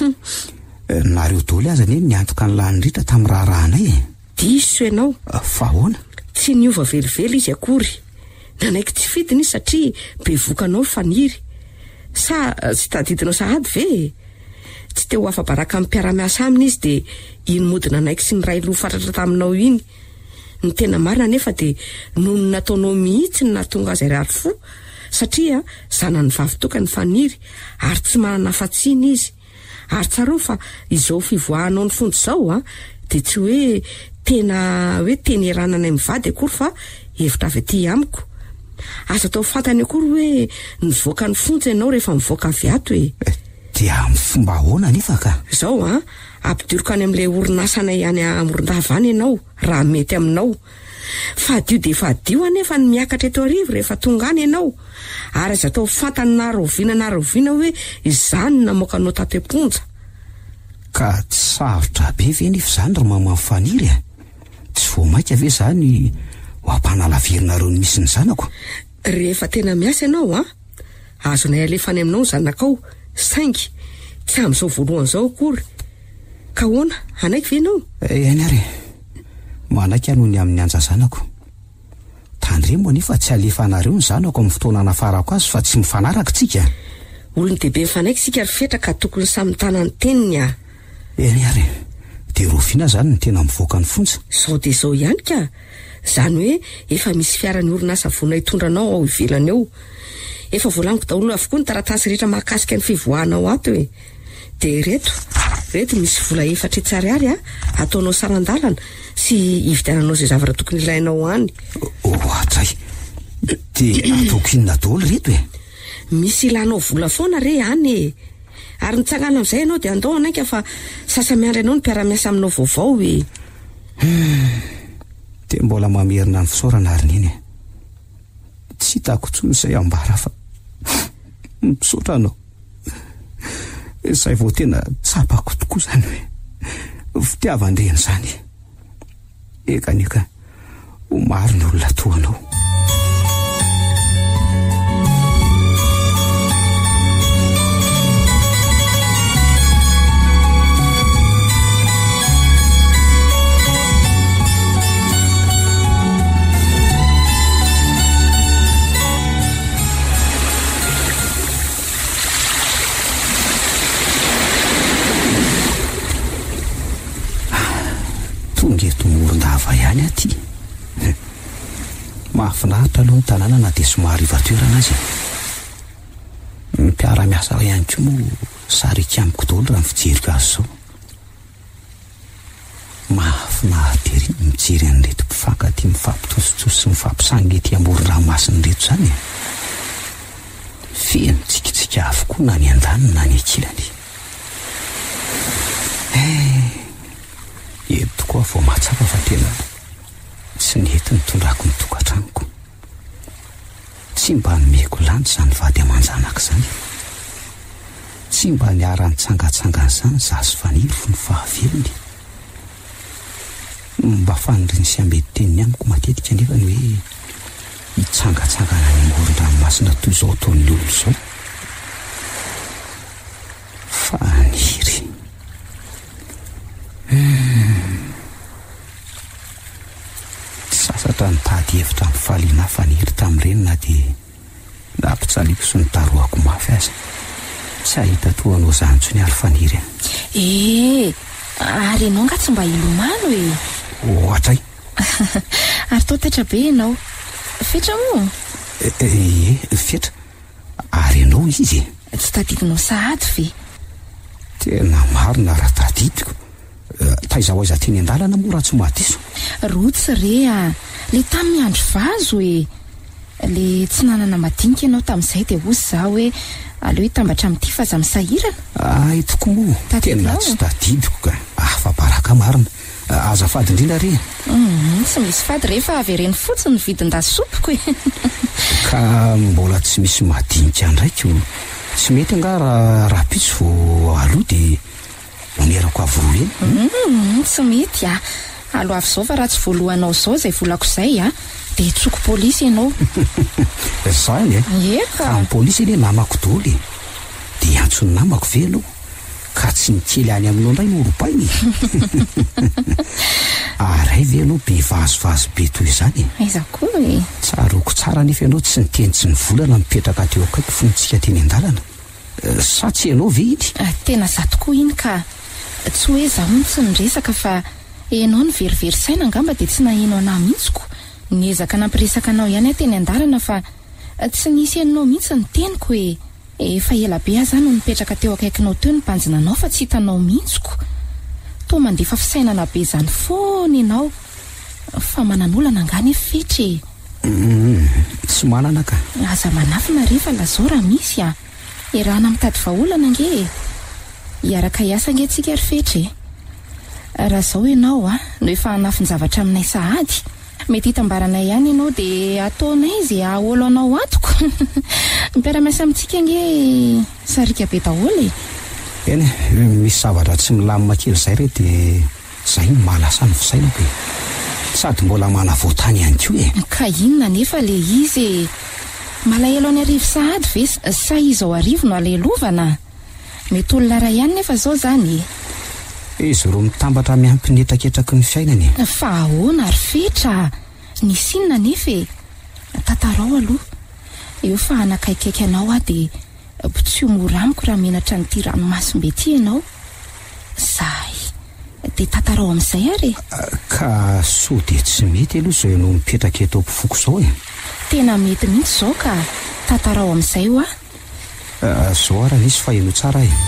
nareo daholo aza anie niantoka ny lanindritra tamin'ny raharanay e diso ianao fa ahoana tsy niova velively izy akory nanaiky tsy fidiny izy satria be vokanao faniry sa tsy tadidinao sahady ve tsy te ho afa-baraka amin'ny mpiara-miasa aminy izy de iny mody nanaiky sy ny ray loha fatratra taminao iny ny tena marina nefa de noho ny nataonao mihitsy ny nahatonga azy ary fo satria zanany vavitoka ny faniry ary tsy manana fatsiny izy ary tsaro fa izao fivoahanao ny fond zao a de tsy hoe tena hoe teny rananay mivady akory fa hevitra avy aty amiko asa tao fantany akory hoe nivoaka ny fonja ianao rehefa mivoaka avy ato e dia amin'ny fomba ahoana nefa ka zao a ampidiriko any amin'ilay orinasanay any Morondava any ianao raha mety aminao fa dio de fa dio anefa ny miakatra eto arivo rehefa tonga any ianao ary aza tao fantany na roviana na roviana hoe izany namoaka anao tato am-ponja ka tsy sarotra be ve nefa zany ro mama faniry a tsy voamaika ve zany ho ampanalavirinareo ny misy ny zanako rehefa tena miasa ianao a azonay alefany aminao ny zanakao saingy tsy amin'izao voalohany zao akory ka hoana anaiky ve ianao eny ary manaiky anoho ny amin'ny anja zanako tandremo nefa tsy alefanareo ny zanako amin'ny fotoana nafarako azy fa tsy mifanaraka tsika olony dehibe mifanaiky sika ry fetraka tokony samy tanany teniny a eny ary de roviana zany ny tena mivoaka ny fonja zao de zao ihany ka zany hoe efa misy fiarany orinasa vona hitondranao ao ivelany eo efa voalaniko daholo avokoa ny taratasy rehetra mahakasika ny fivoahanao ato e de reto reto misy vola efatra tsariary a ataonao sarandalana sy hividiananao zay zavatra tokony ilainao any ohatray de ataoko inona daholo reto e misy ilanao vola foana re any e ary nitsangana amin'izay ianao de andao anaika fa sasa miandry anao ny mpiara-miasa aminao vaovao e de mbola mamerina ny fisaorana ary niny tsy hitako tsony izay ambara fa misaotra anao izay vao tena tsapako tokoa zany hoe fitiavan-dreny zany ekaneka ho maro ny olona toanao ihany aty. Mahafinaritra aloha ny tanàna na dia somary vatoerana azy. Ny mpiara-miasa ihany koa moa sarika amiko daholo raha mijeriko azy zao. Mahafinaritra ery mijery an'ireto mpifankaty mifampitositosy sy mifampisangy ety amoron-ranomasina reto zany. Feno tsikitsika avokoa na ny an-daniny na ny ankilany. Eto koa vao mahatsapa fa tena tsy nety nitondrako ny tokantranoko. Tsy mba nomeko lanitra zany vady aman-janaka zany. Tsy mba niara nitsangatsangana zany zazy faniry fo ny fahavelony. Mba faniriny sy ambedy teniny amiko matetika nefa ny hoe hitsangatsangana ny amoron-dranomasina toy izao ataon'ny olo izao. Faniry. Sasatra nitady hevitra amin'ny faliana faniry tamin'ireny na dia nampitsaliko sy nitaroako mafy aza. Tsy ahita toa anao zany intsony ary faniry. Eh, ary ianao nga tsy mba ilomano e. Ohatra i. Ary tao taitra be ianao. Fetra moa? Eh, fetra. Ary ianao izy. Tsy tadidinao sahady ve? Tena marina raha tadidiko. Taizao aiza teny an-dalana moa raha tsy mahadiso. Rotsy re a. Le tamin'ny andro vazo e. Le tsy nanana madinika ianao tamin'izay dia hozy zaho hoe aleo hitambatra amin'ity fa za misahirana. Ah, itoko moa. Tena tsy tadidiko ka. Afa baraka marina. Azafady indrindra re. Mm, tsy misy fady rehefa avy ireny fotsiny ny vidin-dasopiko e. Ka mbola tsy misy madinika ndraiky. Tsy mety anga raha raha pitso vao aloha dia onerako avoro eny. Mm, tsy mety a. Alo avy zao fa raha tsy voalohanao zao izay volako izay a dia tsoko polisy ianao. Zany e. Eka. Ka ny polisy eny namako daholo e. Dia antsony namako ve ianao? Ka tsy nikely any aminao indray no ropainy. Aray ve ianao be vazovazo be toy izany? Aiza koa e. Tsaroko tsara nefa ianao tsy niteny tsy nivolana mipetraka teo akaiky fontsika teny an-dalana. Sa tsy ianao ve iny? Tena za tokoa iny ka tsy hoe za mihitsy niresaka fa ianao ny verivery saina angamba dia tsy nahenao anahy mihitsiko. Niezaka nampiresaka anao ihany teny an-dalana fa tsy nisy ianao mihitsy ny teniko e. Efa ela be aza no nipetraka teo akaikinao teo ny mpanjinanao fa tsy hitanao mihitsiko. Toa mandefa fisainana be zany foana ianao. Fa manan'olana angany fetra e. Mm, tsy manana ka. Aza manafina rehefa lazao raha misy a. Irana mitady vaholana ange. Iaraka hiasa ange tsika ry fetra e. Raha zao ianao a no efa hanafiny zavatra aminay sahady. Mety hitambaranay ihany ianao dia ataonay izay aholo anao atoko. Mipiara-miasa amintsika ange sarika be daholo e. Eny, misy zavatra tsy milamina kely izay re dia izay no mahalasa ny fisainako e. Sady mbola manavoatany ihany koa e. Ka inona nefa le izy e. Malahelo any arivo sahady ve sa izy ao arivo no alelovana? Mety olona ray ihany nefa zao zany e. Izy roa mitambatra miampy ny etraketraky ny fiainany. Fa ahoana ary fetra. Nisy inona nefa e. Tantarao aloha. Eo fa anakaikaiky anao a dia tsy ho mora amiko raha menatra nyity ranomasimbe ity ianao. Zay. Dia tantarao amin'izay ary. Ka so dia tsy mety aloha izay no mipetraka eto am-pofoko izao e. Tena mety mihitsy izao ka tantarao amin'izay ho a. Zao ara nisy faheno tsara e.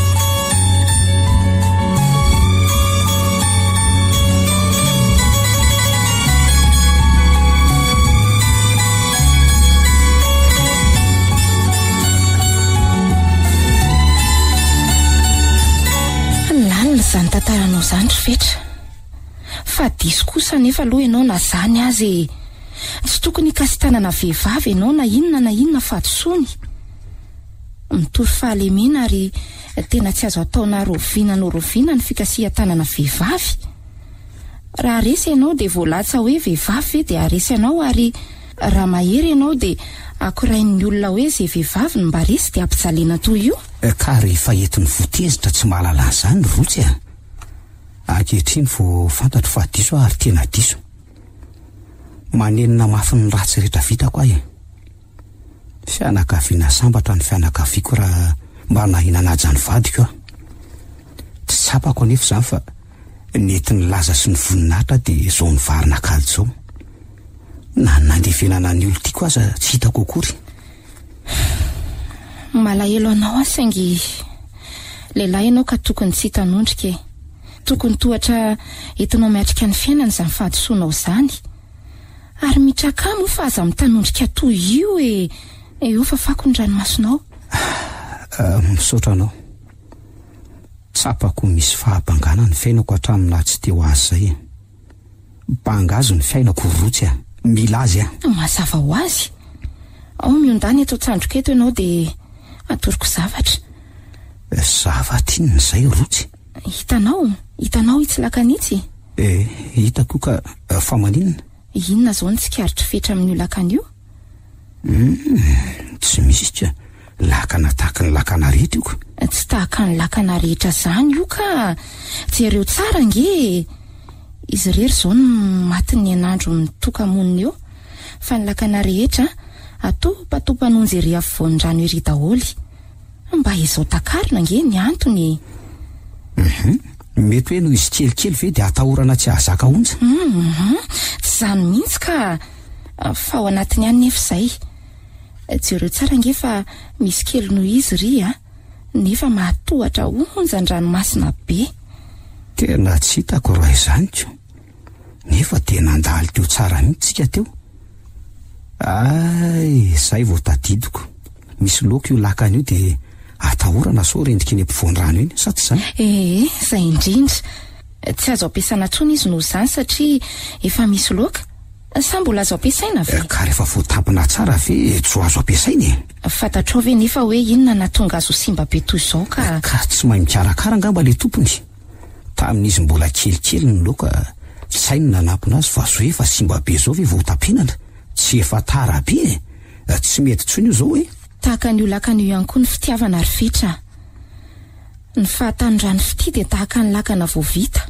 Zany tantaranao zany ry fetra. Fa diso kosa nefa aloha ianao na zany azy. Tsy tokony hikasitanana vehivavy ianao na inona na inona fadisony. Mitory fahalemena ary tena tsy azo ataona roviana no roviana ny fikasihan-tanana vehivavy. Raha resy ianao dia voalatsa hoe vehivavy dia aresy ianao ary raha mahery ianao dia akorain'ny olona hoe izay vehivavy no mba resy dia ampijaliana toy io. Ka rehefa entiny votezitra tsy mahalala an'izany rotsy a. Ankehitriny vao fantatro fa diso ary tena diso. Manenina mafy ny ratsy rehetra vitako ahy. Fianakaviana sambatra ny fianakaviako raha mba nahinana ajany vadiko aho. Tsy tsapako anefa izany fa nentiny laza sy ny voninahitra dia zao ny varina kady zao. Na nandevenana ny olo tiako aza tsy hitako akory. Malahelo anao asaingy lehilahy ianao ka tokony tsy hitanondrika. Tokony tohatra entinao miatrika ny fiainana izany fahadisoanao izany. Ary mitrakamo fa aza mitanondrika toy io e eo fa fako ny ranomasonao. Uh, misaotra anao. Tsapako misy fahabangana ny fiainako hatramina tsy teo azy zay. Bangazo ny fiainako rotsy a, mila azy a. Mazava ho azy. Ao miondany eto tsandroka eto ianao dia atoroko zavatra. Zavatra inona izay rotsy? Hitanao, hitanao itsy lakanitsy. Eh, hitako ka uh, fa maninona? Inona zao ny tsikaritry fetra amin'io lakana io? Mm, tsy misy ka. Lakana tahaka ny lakana rehetra io ka. Tsy tahaka ny lakana rehetra zany io ka. Jereo tsara nge. Izy rery zao ny matin'ny anandro mitokamonina eo. Fa ny lakana rehetra atopatopanonjy ery afovoan-drano ery daholy. Mba izao takarina nge ny antony. Mhm. Mety hoe no izy kelikely ve dia atahorana tsy ahazaka onja. Mhm. Tsy zany mihitsy ka. Fa ao anatiny ihany nefa izay. Jereo tsara nge fa misy kely noho izy ry a. Nefa mahatohatra onja ny ranomasina be. Tena tsy hitako raha izany ko. Nefa tena nandaly teo tsara mihitsika teo. Ay, izay vao tadidiko. Misy loka io lakana io dia atahorana sao rendrika eny ampovoan-drano eny, sa tsy izany? Eh, izay indrindra. Tsy azo ampiasaina intsony izy noho izany satria efa misy loka. Sa mbola azo ampiasaina ve? Ka rehefa voatampina tsara ve tsy azo ampiasaina e? Fatatrao ve nefa hoe inona nahatonga azo simba be toy izao ka? Ka tsy mahay mikarakara angamba le tompony. Tamin'izy mbola kelikely ny loka, tsy sainy nanampina azy fa zo efa simba be zao ve voatampinana. Tsy efa tara be e. Tsy mety tsony io zao e. Tahaka ny lakana io ihany koa ny fitiavana ary fetra. Ny fahatanindran'ny fity dia tahaka ny lakana vao vita.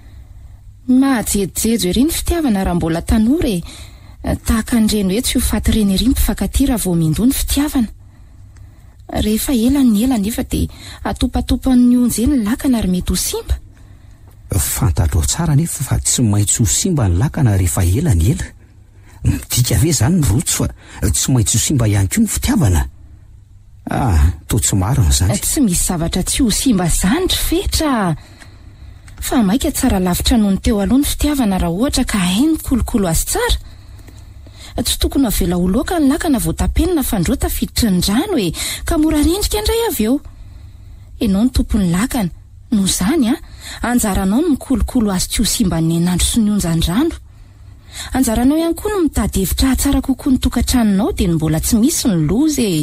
Mahajejojejo ery ny fitiavana raha mbola tanora e. Tahaka ny reno eto io faty reny ery mpifankaty raha vao mindò ny fitiavana. Rehefa ela ny ela nefa dia atopatopan'ny onjy eny ny lakana ary mety ho simba. Fantatro tsara nefa fa tsy maintsy ho simba ny lakana rehefa ela ny ela. Midika ve zany ny rotsy fa tsy maintsy ho simba ihany koa ny fitiavana. Ah, to tsy marina zany. Tsy misy zavatra tsy ho simba zany ry fetra. Fa maika tsara lavitra noho ny teo aloha ny fitiavana raha ohatra ka hainy kolokolo azy tsara. Tsy tokony avela ho loka ny lakana vao tapenina fandrota fiditry ny rano e, ka mora rendrika indray avy eo. Enao ny tompon'ny lakana, noho izany a, anjaranao no mikolokolo azy tsy ho simba ny enandro sy ny onjan-drano. Anjaranao ihany koa no mitady hevitra tsara kokoa ny tokantranonao dia mbola tsy misy ny loza e.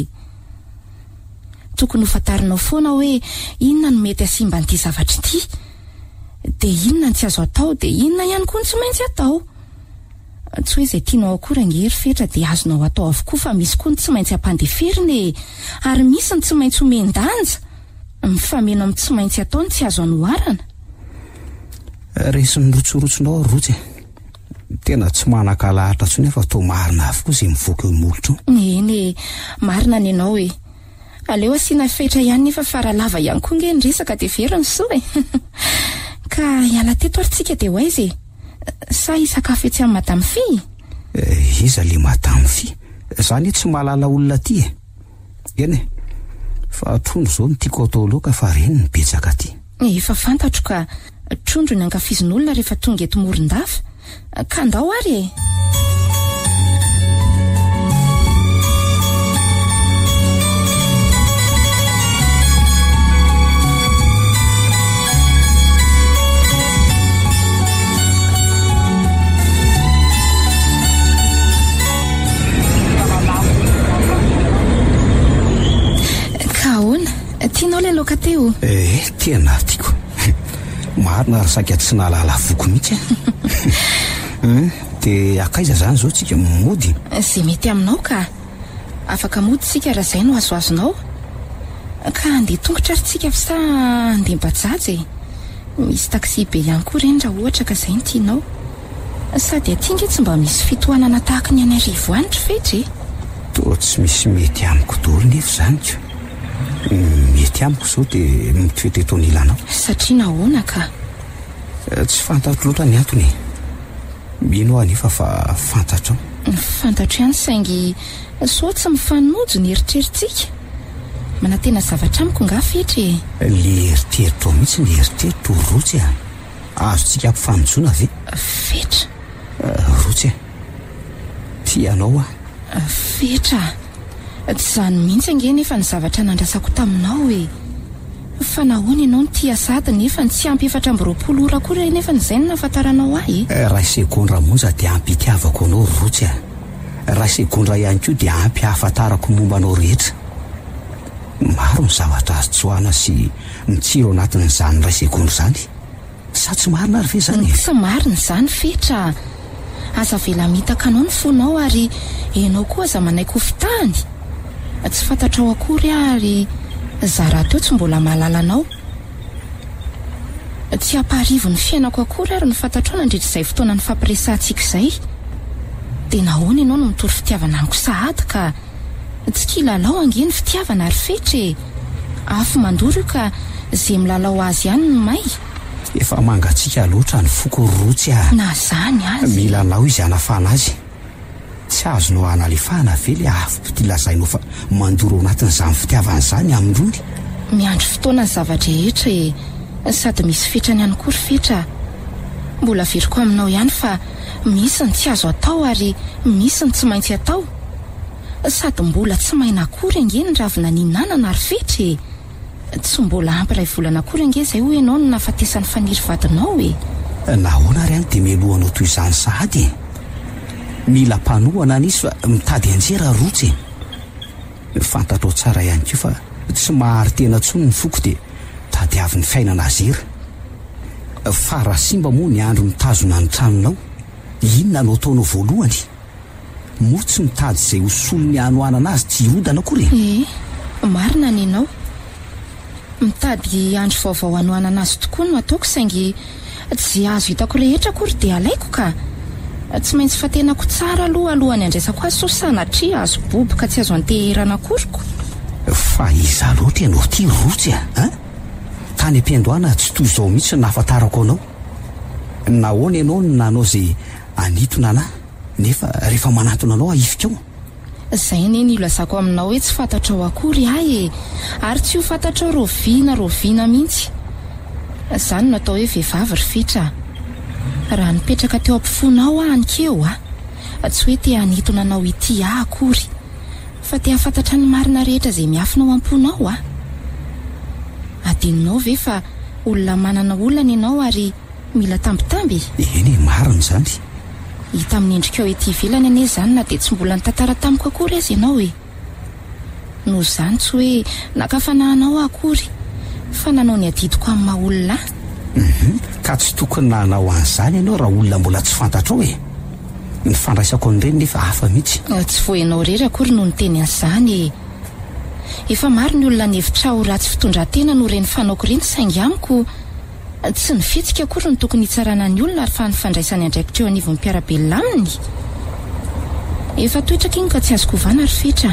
Tokony ho fantarinao foana hoe inona no mety asimba an'ity zavatra ity. Dia inona ny tsy azo atao dia inona ihany koa ny tsy maintsy atao. Tsy hoe izay tianao akory angery fetra dia azonao atao avokoa fa misy koa ny tsy maintsy ampandeferina e. Ary misy ny tsy maintsy omendanja. Mifameno amin'ny tsy maintsy atao ny tsy azo anoharana. Resy ny rotsorotsonao rotsy. Tena tsy manan-kalahatra tsony fa to marina avokoa izay mivoaka eo molotro. Eny, marina ny ianao e. Aleo asiana fetra ihany nefa faralava ihany koa nge ny resaka dia veriny soa e. Ka hiala teto ary tsika dia ho aiza e. Sa hisakafo etsy amin'ny Madame Fille? Eh, iza le Madame Fille? Zany tsy mahalala olona ty e. Eny e. Fa trondro zao ny tiako atao loka fa reny ny betsaka ty. Efa fantatro ka trondro ny ankafizin'olona rehefa tonga eto Morondafa. Ka andao ary e. Tianao le loka teo? Eh, tena tiako. Marina ary saika tsy nalala voko mihitsy. Hmm? Dia akaiza zany zao tsika mody? Zay mety aminao ka. Afaka mody tsika raha izay no azoazonao. Ka andeha tongotra ary tsika fa sa andeha Bajaj e. Misy taxi be ihany koa reny raha ohatra ka izay no tianao. Sady aty nge tsy mba misy fitohanana tahaka ny any arivo any ry fetra e. Toa tsy misy mety amiko daholo nefa zany ko. Mety amiko zao dia mitoetra eto anilanao. Satria nahoana ka? Tsy fantatro loatra ny antony. Mino anefa fa fantatro. Fantatro ihany saingy sao tsy mifanojo ny eritreritsika. Mana tena zavatra amiko nga fetry. Le eritreritro mihitsy ny eritreritro rotsy a. Azotsika ampifanojona ve? Fetra. Rotsy. Tianao a? Fetra. Tsy zany mihitsy ange nefa ny zavatra nandrasako taminao e. Fa nahoana ianao ny tia sady nefa ny tsy ampy efatra amby roapolo ora koa nefa n'izay no nahafantaranao ahy e. Ray segondra monja dia ampy itiavako anao rotsy a. Ray segondra ihany koa dia ampy hahafantarako momba anao rehetra. Maro ny zavatra azo tsoahana sy mitsiro anatin'izany ray segondra zany. Sa tsy marina ary ve zany? Tsy marina zany fetra. Aza vela mitaka anao ny fonao ary enao koa aza manaiko fitahany. Tsy fantatrao akory ary zara teo tsy mbola mahalala anao. Tsy aparivo ny fiainako akory ary ny fantatrao nandritra izay fotoana ny fampiresantsika izay. Dia nahoana ianao no mitory fitiavana amiko sahady ka tsy kilalao ange ny fitiavana ary fetre. Afo mandoro ka izay milalao azy ihany ny may. Efa mangatsika loatra ny foko rotsy a. Na zany azy. Mila nao izy anafana azy. Tsy azonao analefahana ve le afo-pity lazainao fa mandoro anatin'izany fitiavana izany amindrony. Miandro fotoana ny zavatra rehetra e. Sady misy fetrany ihany kory fetra. Mbola veriko aminao ihany fa misy ny tsy azo atao ary misy ny tsy maintsy atao. Sady mbola tsy maina akory ange ny ravina ninanana ary fetre. Tsy mbola ampy iray volana akory ange izay ho ianao no nahafatesan'ny faniry vadinao e. Nahoana ary any dia mialohanao toy izany sahady. Mila mpanohana nisy fa mitady anjera rotsy. Fantatrao tsara ihany koa fa tsy mahary tena tsony ny foko dia tadiavy ny fiainana azera. Fara simba moa ny andro mitazona ny tranonao. Inona no ataonao voalohany? Moa tsy mitady izay hosolony hanohanana azy tsy hirodana akory. E, marina ny ianao. Mitady andro vaovao hanohanana azy tokoa no ataoko saingy tsy azo hitako rehetra akory dia alaiko ka. Tsy maintsy fatenako tsara aloha alohany andraisako azy so sanatria azo boboka tsy azo anteherana akoriko. Fa iza loatra ianao ty rotsy a? Tany am-piandohana tsy toy izao mihitsy nahafantarako anao. Nahoana ianao no nanao izay anitona anahy nefa rehefa manatona anao ahifika ao. Zay ne ny ilazako aminao hoe tsy fantatrao akory ahy e. Ary tsy ho fantatrao roviana roviana mihitsy. Zany natao hoe vehivavy ry fetra. Raha nipetraka teo ampifonao aho anikeo a. Tsy hoe te hanitona anao ity aho akory. Fa te hafantatra ny marina rehetra izay miafinao amponao a. Adinonao ve fa olona manana olana ianao ary mila tambitamby? Eny marina zany. Hita amin'ny endrikao ety ivelany ane zany na dia tsy mbola nitantara tamiko akory azy ianao e. No zany tsy hoe nakafanahanao akory fa nanao ny adidiko amin'ny maha-olona. Mhm. Ka tsy tokony nanao an'izany ianao raha olona mbola tsy fantatrao e. Ny fandraisako an'ireny nefa hafa mihitsy. Tsy voenao rery akory no niteny an'izany e. Efa maro ny olona nevitra ho ratsy fitondran-tena no reny fanaoko ireny saingy amiko tsy nifetsika akory ny tokony hitsarana ny olona ary fa ny fandraisany andraikitra eo anivon'ny mpiarabelona aminy. Efa toetraka iny ka tsy azoko vana ary fetra.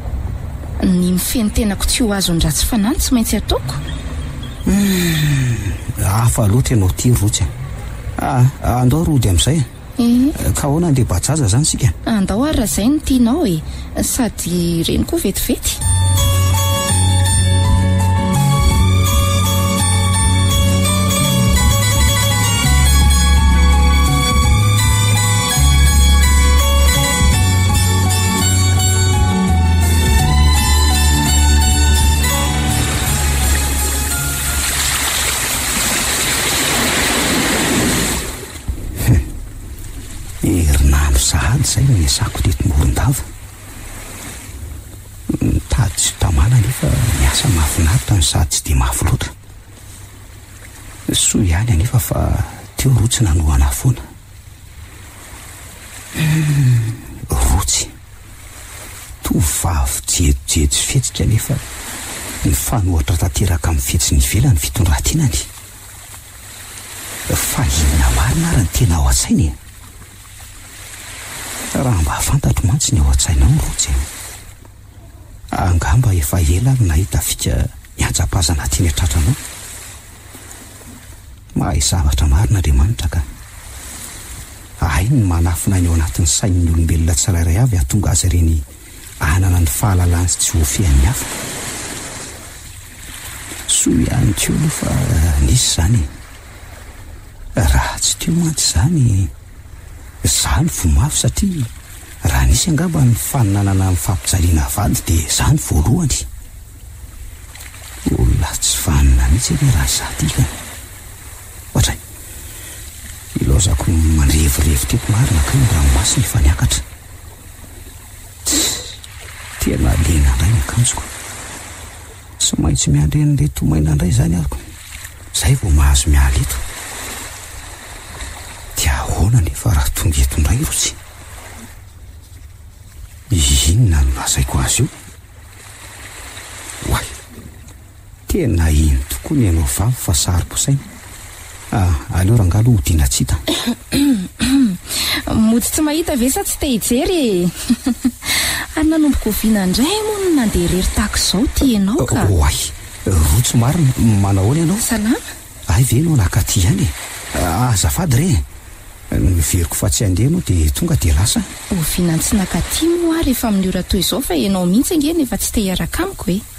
Ny mifeny tenako tsy ho azo n-dratsy fanany tsy maintsy ataoko. Hafa loatra ianao ty rotsy. Ah, andao rody amin'izay. E, ka ahoana andeha bajaja zany sika? andao ary raha izay no tianao e. Sady reny koa vetivety. Herinandro sahady izay no niasako teto Morondava. Mitady tsy tamana nefa miasa mahafinaritra no sady tsy dia mafy loatra. Soa ihany anefa fa teo rotsy nanohana foana. Rotsy tovavy jejojejo fetsika nefa ny fanohatra tanteraka amin'ny fetsiny ivelany fitondran-tenany. Fa inona marina ary ny tena ao an-tsainy? Raha mba fantatro mantsy ny ao an-tsainao rotsy. Angamba efa ela no nahita fika nianjapazana teny an-tratranao. mahay zavatra marina Andriamanitra ka ahay ny manafina ny ao anatin'ny sain'ny olombelona tsirairay avy ahatonga azy ireny anana ny fahalalany sy tsy hofian'ny hafa. Soa ihany koa aloha fa nisy zany raha tsy teo mantsy zany zany vomafy satria raha nisy angamba ny faninanana amin'ny fampijaliana vady dia zany voalohany. Olona tsy fanina mihitsy anie raha zatika ohatra ilozako mandrevirevy teko marina ka ny ranomasina efa niakatra. Tena lena indray ny akanjoko sy maintsy miandre n'le tomaina indray zany aliko zay vao mahazo miala eto. Dia ahoana nefa raha tonga eto indray rotsy inona no lazaiko azy io? Oay tena iny tokoa ny anao vavy fa sary-posaina. Ah, aleo rangalo hodiana tsy hita. Mody tsy mahita ve sa tsy te hijery? Ary nanomboko viana indray moa no nandeha rery tahaka izao ty ianao ka. Oay rotsy marina manao ahoana ianao? Salama. Ay ve ianao nakaty ihany e? Azafady re miveriko fa tsy andeha no dia tonga dia lasa. Oviana tsy nakaty moa rehefa amin'ny ora toy izao fa ianao mihitsy angeny efa tsy te hiaraka amiko e.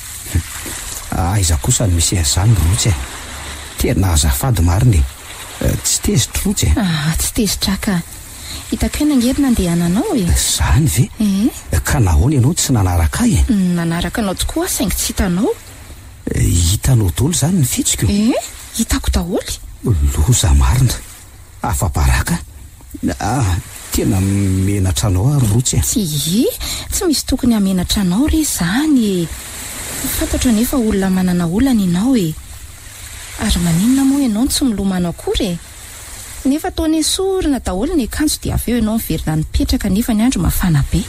Aiza kosa ny misy an'izany rotsy e. Tena azafady marina e. Tsy tezitra rotsy e. Ah, tsy tezitra ka. Hitako eny angery nandehananao e. Zany ve? Eh. Ka nahoana ianao tsy nanaraka ahy e? Nanaraka anao tokoa saingy tsy hitanao. Hitanao daholo zany ny fitsiko. Eh, hitako daholo. Loza marina. Afa-baraka. Ah, tena menatra anao ary rotsy e. Tsy, tsy misy tokony hamenatra anao re zany e. Fantatra nefa olona manana olana ianao e. Ary maninona moa ianao tsy milomano akory e. Nefa ataony sorina daholo ny akanjo dia avy eo ianao miverina nipetraka nefa ny andro mafana be.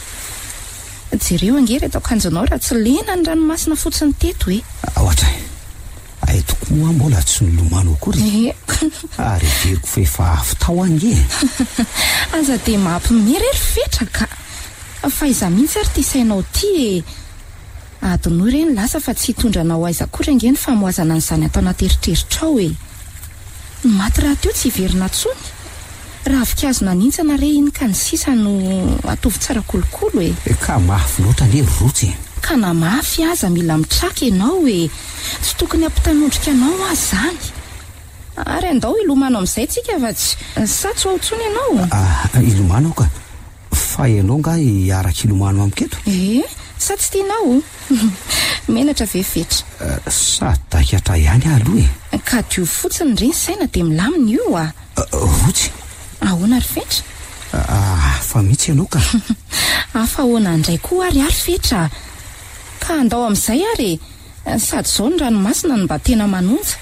Jereo angery atao akanjonao raha tsy lena ny ranomasina fotsiny teto e. Ohatra ay tokoa moa mbola tsy nilomano akory. Ary veriko fa efa afy tao ange. Aza dia mampimerery fetraka. Fa iza mihitsy ary ty sainao ty e. Adonao ireny lasa fa tsy hitondranao aiza kory ange ny famoazana an'izany atao anaty eritreritrao e. Maty raha teo tsy hiverina tsony. Raha avikazo nanintsana re iny ka ny sisa no atovy tsara kolokolo e. Ka mafy loatra ane rotsy. Ka na mafy aza mila mitraka ianao e. Tsy tokony ampitanondrika anao azy zany. Ary andao ilomano amin'izay tsika fa tsy satso ao tsony ianao. Ah, ilomano ka. Fa ianao nga hiaraka ilomano amiketo? Eh, sa tsy tianao? Menatra ve fetra? Sa daikatra ihany aloha e. Ka dio fotsiny reny saina dia milamina io a. Rotsy. Ahoana ary fetra? Ah, fa mihitsy ianao ka. Afa ahoana indray koa ary ary fetra. Ka andao amin'izay ary sady izao ny ranomasina no mba tena manonja.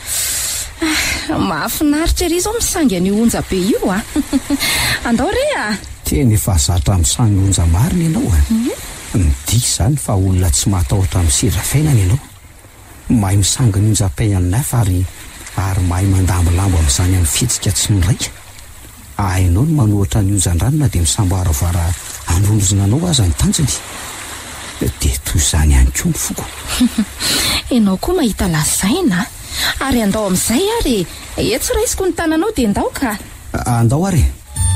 Mahafinaritra ery izao misangy any onja be io a. Andao re a. Tena efa zatra misangy onja marina ianao a. Midiky zany fa olona tsy matahotra amin'ny serafainana ianao. Mahay misangy ny onjam-piainana nefa ary ary mahay mandambilambo amin'izany amin'ny fihetsika tsy miraika. Hainao no manohatra ny onjan-dranona dia misamboaravara androndrozina anao aza ny tanjony. Dia toy izany ihany koa ny foko. Ianao koa mahita lazaina. Ary andao amin'izay ary etsy raisiko ny tananao dia andao ka. Andao ary.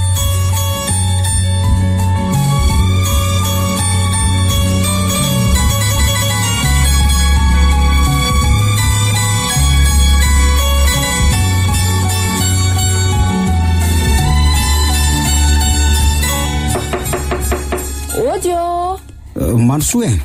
Odio. Manosoa e.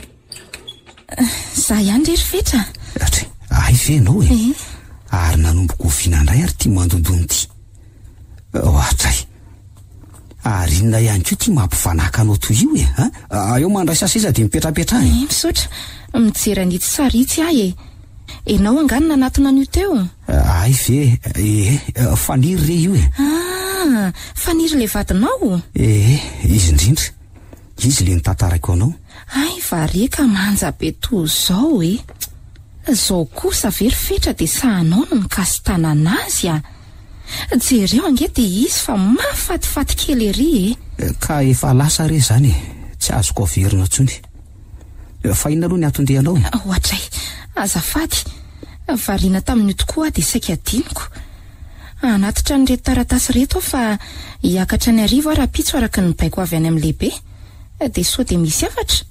Za ihany rery fetra. Atry, ay ve ianao e. Ary nanomboko oviana indray ary tia mandondony ty. Ohatra ary inona ihany koa tia mampivanaka anao toy io e. Eo mandraisa seza dia mipetrapetra e. Misaotra, mijery an'ity sary itsy ahy e. Enao angano nanatona an'io teo? Ay ve, e, faniry re io e. Ah, faniry le vadinao? E, izy indrindra. Izy le nitantaraiko anao. Ay, vareka manja be toy izao e. Zao kosa very fetra dia sahanao no mikasitana anazy a. Jereo ange dia izy fa mahafatifaty kely ery e. Ka efa lasa re zany e. Tsy azoko averina tsony. Fa inona aloha ny atondehanao? Ohatra azafady. Variana tamin'io tokoa dia saika adiniko. anatitra nyreto taratasy reto fa hiakatra ny arivo raha pitso araka ny baiko avy any amin'ny lehibe dia sao dia misy afatra.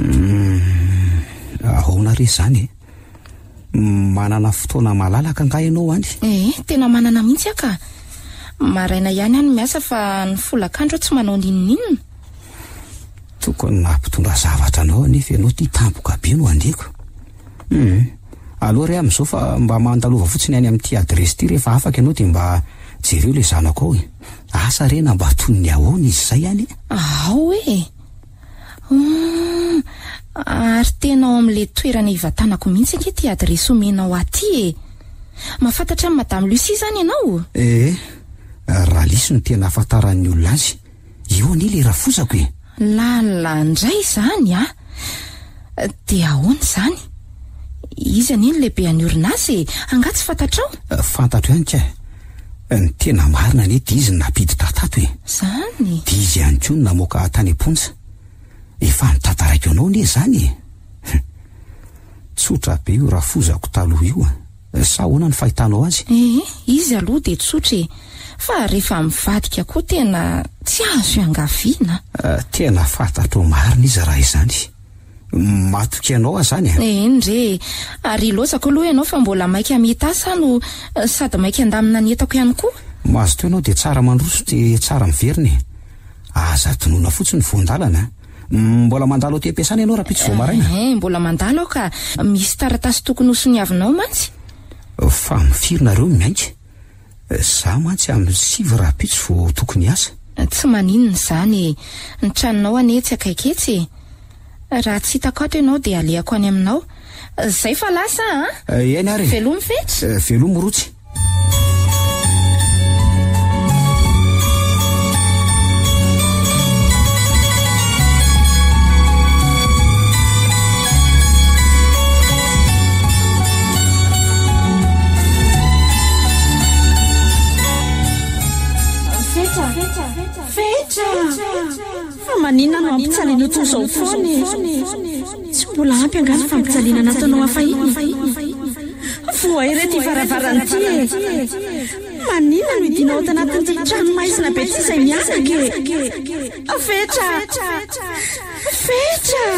Ahoana re zany e? Manana fotoana malalaka nga ianao any? Eh, tena manana mihitsy aka. Maraina ihany any miasa fa ny folakandro tsy manao ninninina. Tokony nampitondra zavatra anao nefa ianao tia tampoka be no andeko. Hmm. Aloha re amin'izao fa mba mandalova fotsiny any amin'ity adresy ity rehefa afaka ianao dia mba jereo ilay zanako ao e. Asa rena mba tonony ahoana izy izay any? Ao e. Hmm. Ary tena ao amin'ilay toerana hivatanako mihitsy anke ty adresy omenao aty e. Mahafantatra amin'ny Madame Lucie zany ianao? Eh, raha lisy no tena ahafantaran'ny olona azy. Io anie ilay rafozako e. Lalandray zany a. Dia ahoana zany? Izy anie ny lehibe any orinasy e. Anga tsy fantatrao? Fantatro ihany ka. Ny tena marina anie dia izy napiditra tato e. Zany? Dia izy ihany koa no namoaka tany am-ponja. Efa nitantarako anao anie zany e. Tsotra be io rafozako taloha io. Sa ahoana ny fahitanao azy? Eh, izy aloha dia tsotra e. Fa rehefa mivadika koa tena tsy azo iangaviana. Uh, tena fantatro marina izy raha izany. Matoky ianao zany e? Eh, ndre. Ary lozako aloha ianao fa mbola maika mita asa no sady maika andamina ny entako ihany koa. Mazo teo ianao dia tsara mandroso dia tsara miverina e. Aza tonoina fotsiny voandalana. Mbola mandalo aty am-piasana ianao raha pitso vao maraina? Eh, mbola mandalo ka misy taratasy tokony hosoniavinao mantsy. Fa mifirina reo miainga. Za mantsy amin'ny sivy raha pitso vao tokony hiasa. Tsy maninona zany. Ny tranonao anie tsy akaiketsy e. Raha tsy hitako ato ianao dia alehako any aminao. Zay fa lasa a? Eny ary. Velomy fetsy. Velomy rotsy. Manina no ampitsaliana toy izao foana. Tsy mbola ampy angano fampitsaliana nataonao hafahiny. Voay reto varavaranty e. Manina no idinao tanatin'ity trano maizina be ty izay mianaka e. Fetra! Fetra!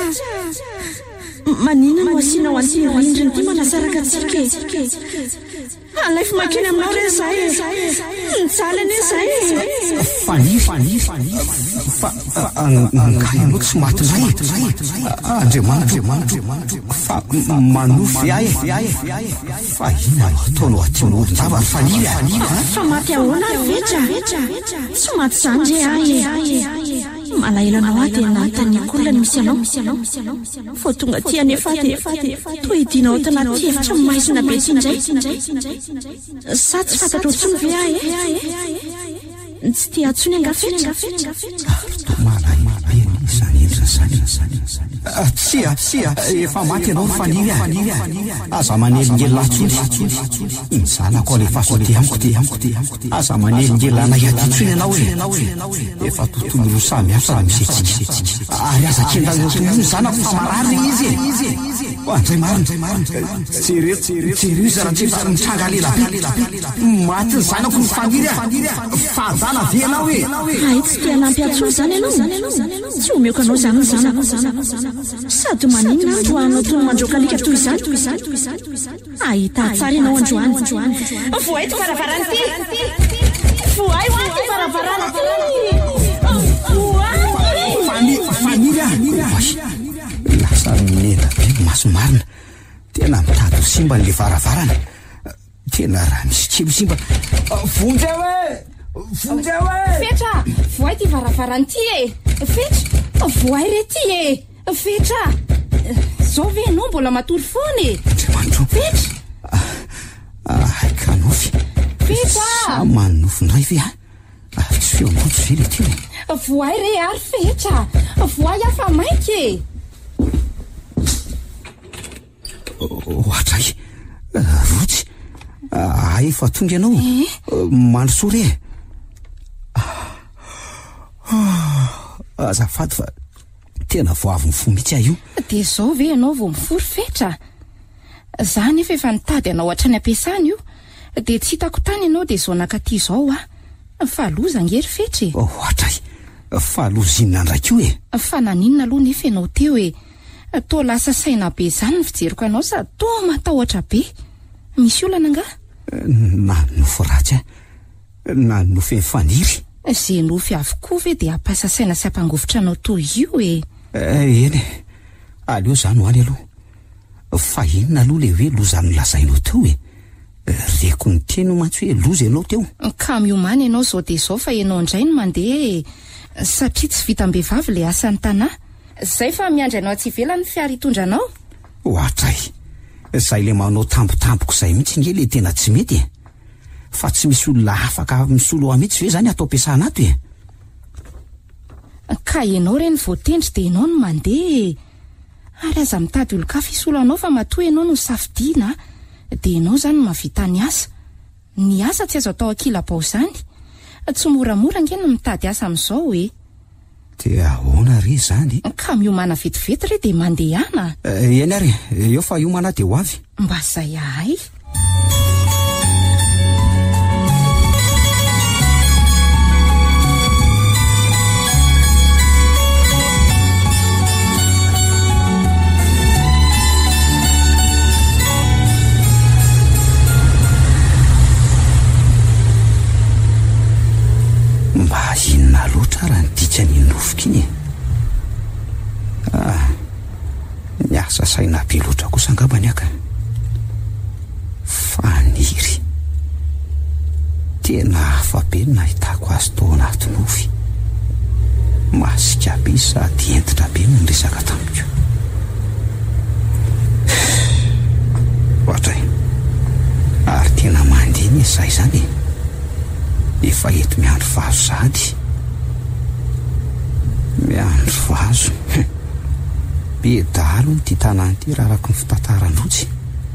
Manina no asianao an'ity rindriny ity manasaraka antsika e. Alefy makeny aminao re zay e. Nitsaly anie zay e. Fani, fani, fani. Fa nga ianao tsy maty zay. Andriamanitra, fa manofy ahy. Fa ina ataonao aty amin'olon-java fanily a. Fa maty ahoana ary Fetra? Tsy maty zany re ahy e. Malahelo anao ahy dia nanontaniako olona ny misy anao. Fô tonga ty anefa dia toa idinao tanaty efitra maizina be ty indray. Sa tsy fantatro intsony ve ahy e? Tsy tia antsony anga Fetra? Malahelo be izany endriny zany. Tsia, tsia, efa maty ianao fanily a. Aza manelingely latsony. Iny zanako alefa aso ty amiko ty. Aza manelingely anahiatytsony ianao e. Efa tontolo roa samy hafa raha misy antsika. Ary aza kendra eo toy zanako fa marary izy e. Andray marina. Jereo, jereo izy raha tsy mitranga lela be. Maty ny zanako ny fanily a. Fadana ve ianao e. Ay, tsy tia lampy antsony zany ianao. Tsy omeoko anao zany ny zanako. Sady maninona androanao toy ny mandroaka alika toy izany. Ahita tsara ianao androany. Voay ty varavaranty. Voay ho ty varavaranty. Voay. Fanily a. Lasa menina be maso marina. Tena mitady ho simba n'le varavarana. Tena raha misy kely simba. Vonjy aho e. Vonjy aho e. Fetra, voay ty varavaranty e. Fetra, voay rety e. Fetra, zao ve ianao mbola matory foana e. Andriamanitro. Fetra. Ay, kanofy. Fetra. Sa manofy ndray ve a? Tsy feo anao tsy ve le ty e. Voay re ary Fetra. Voay afa maika e. Ohatray. Rotsy. Ay, efa tonga ianao. Mandrosoa re. Azafady fa tena vao avy mifo mihitsy aho io. Dia zao ve ianao vao mifory Fetra? Za nefa efa nitady anao hatrany am-piasana io. dia tsy hitako tany ianao dia zao nakaty zao a fa loza ngery fetra e. ohatra fa lozinina ndraiky io e. Fa naninona aloha nefa ianao teo e. To lasa saina be zany ny fijeriko anao sa to matahotra be. Misy olana nga? Na nofo ratsy na nofo faniry. Ze nofy avokoa ve dia apasa saina sy ampangovotra anao toy io e. Eny aleo zany ho any aloha. Fa inona aloha le hoe loza nolazainao teo e. Reko ny teny mantsy hoe loza ianao teo. Ka miomana ianao zao dia zao fa ianao indray no mandeha satria tsy vitam-behivavy le asan'ny tanà. Zay fa miandry anao tsy velany fiara hitondranao. Ohatray zay le manao tampotampoko zay mihitsy nge le tena tsy mety e. Fa tsy misy olona afaka misolo mihitsy ve zany atao ampiasana ato e. Ka ianao reny voatendry dia ianao no mandeha. Ary aza mitady olo-kafa isolo anao fa matoa ianao no safidiana dia ianao zany mahavita ny asa. Ny asa tsy azo atao akila-bao zany. Tsy moramora nge no mitady asa amin'izao e. Dia ahoana re zany? Ka miomana vetivety re dia mandehana. Eny ary eo fa iomana dia ho avy. Mba zay ahay. Mba inona loatra raha nidika ny nofika iny. Ah, ny asa saina be loatra kosa angambany aka. Faniry. Tena hafa be ny nahitako azy tao anaty nofy. Masika be sady entitra be no resaka tamiko. Ohatray. Ary tena mandiny izay zany. Efa eto miandro vazo sady. Miandro vazo. Be dalo ny tanàna ty rarako ny fitantaran-drotsy.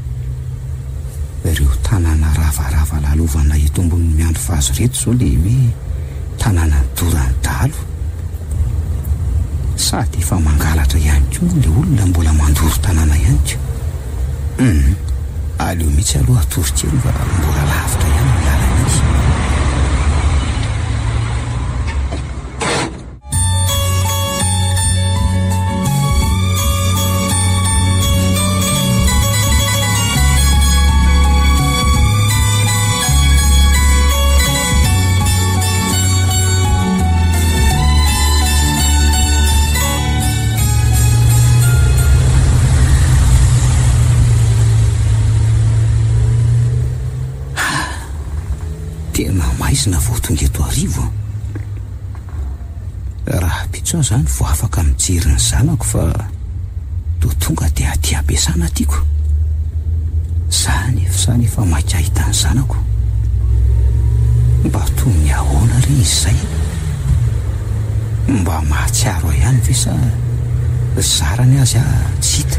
Ireo tanàna ravarava lalovana eto ambony miandro vazo reto zao le hoe tanàna dorany dalo. Sady efa mangalatra ihany koa le olona mbola mandoro tanàna ihany koa. Mm. Aleo mihitsy aloha atorokely fa mbola lavitra ihany ny lalana izy. Maizina vao tonga eto arivo. Raha pitso zany vao afaka mijery ny zanako fa to tonga dia aty ampiasana tiako. Zany efa zany efa maika ahita ny zanako. Mba toy ny ahoana re izy zay. Mba mahatsiaro ihany ve sa zarany azy tsy hita.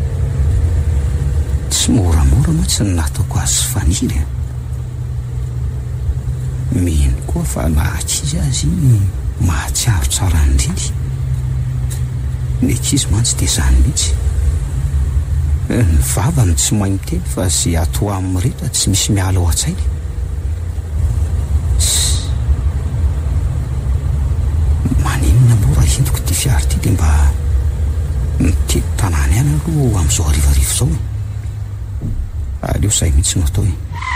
Tsy moramora mantsy ny nataoko azy faniry. Mino koa fa nahakizy azy mahatsiaro tsara indrindra. Ny ankizy mantsy dia zany mihitsy. Ny vavany tsy mahay miteny fa zay ato amin'ny rehetra tsy misy miala ao an-tsainy. Maninona mora hentiko ty fiara ty dia mba mitety tanàna ihany aloha amin'izao arivarivo zao. Aleo zay mihitsy no atao e.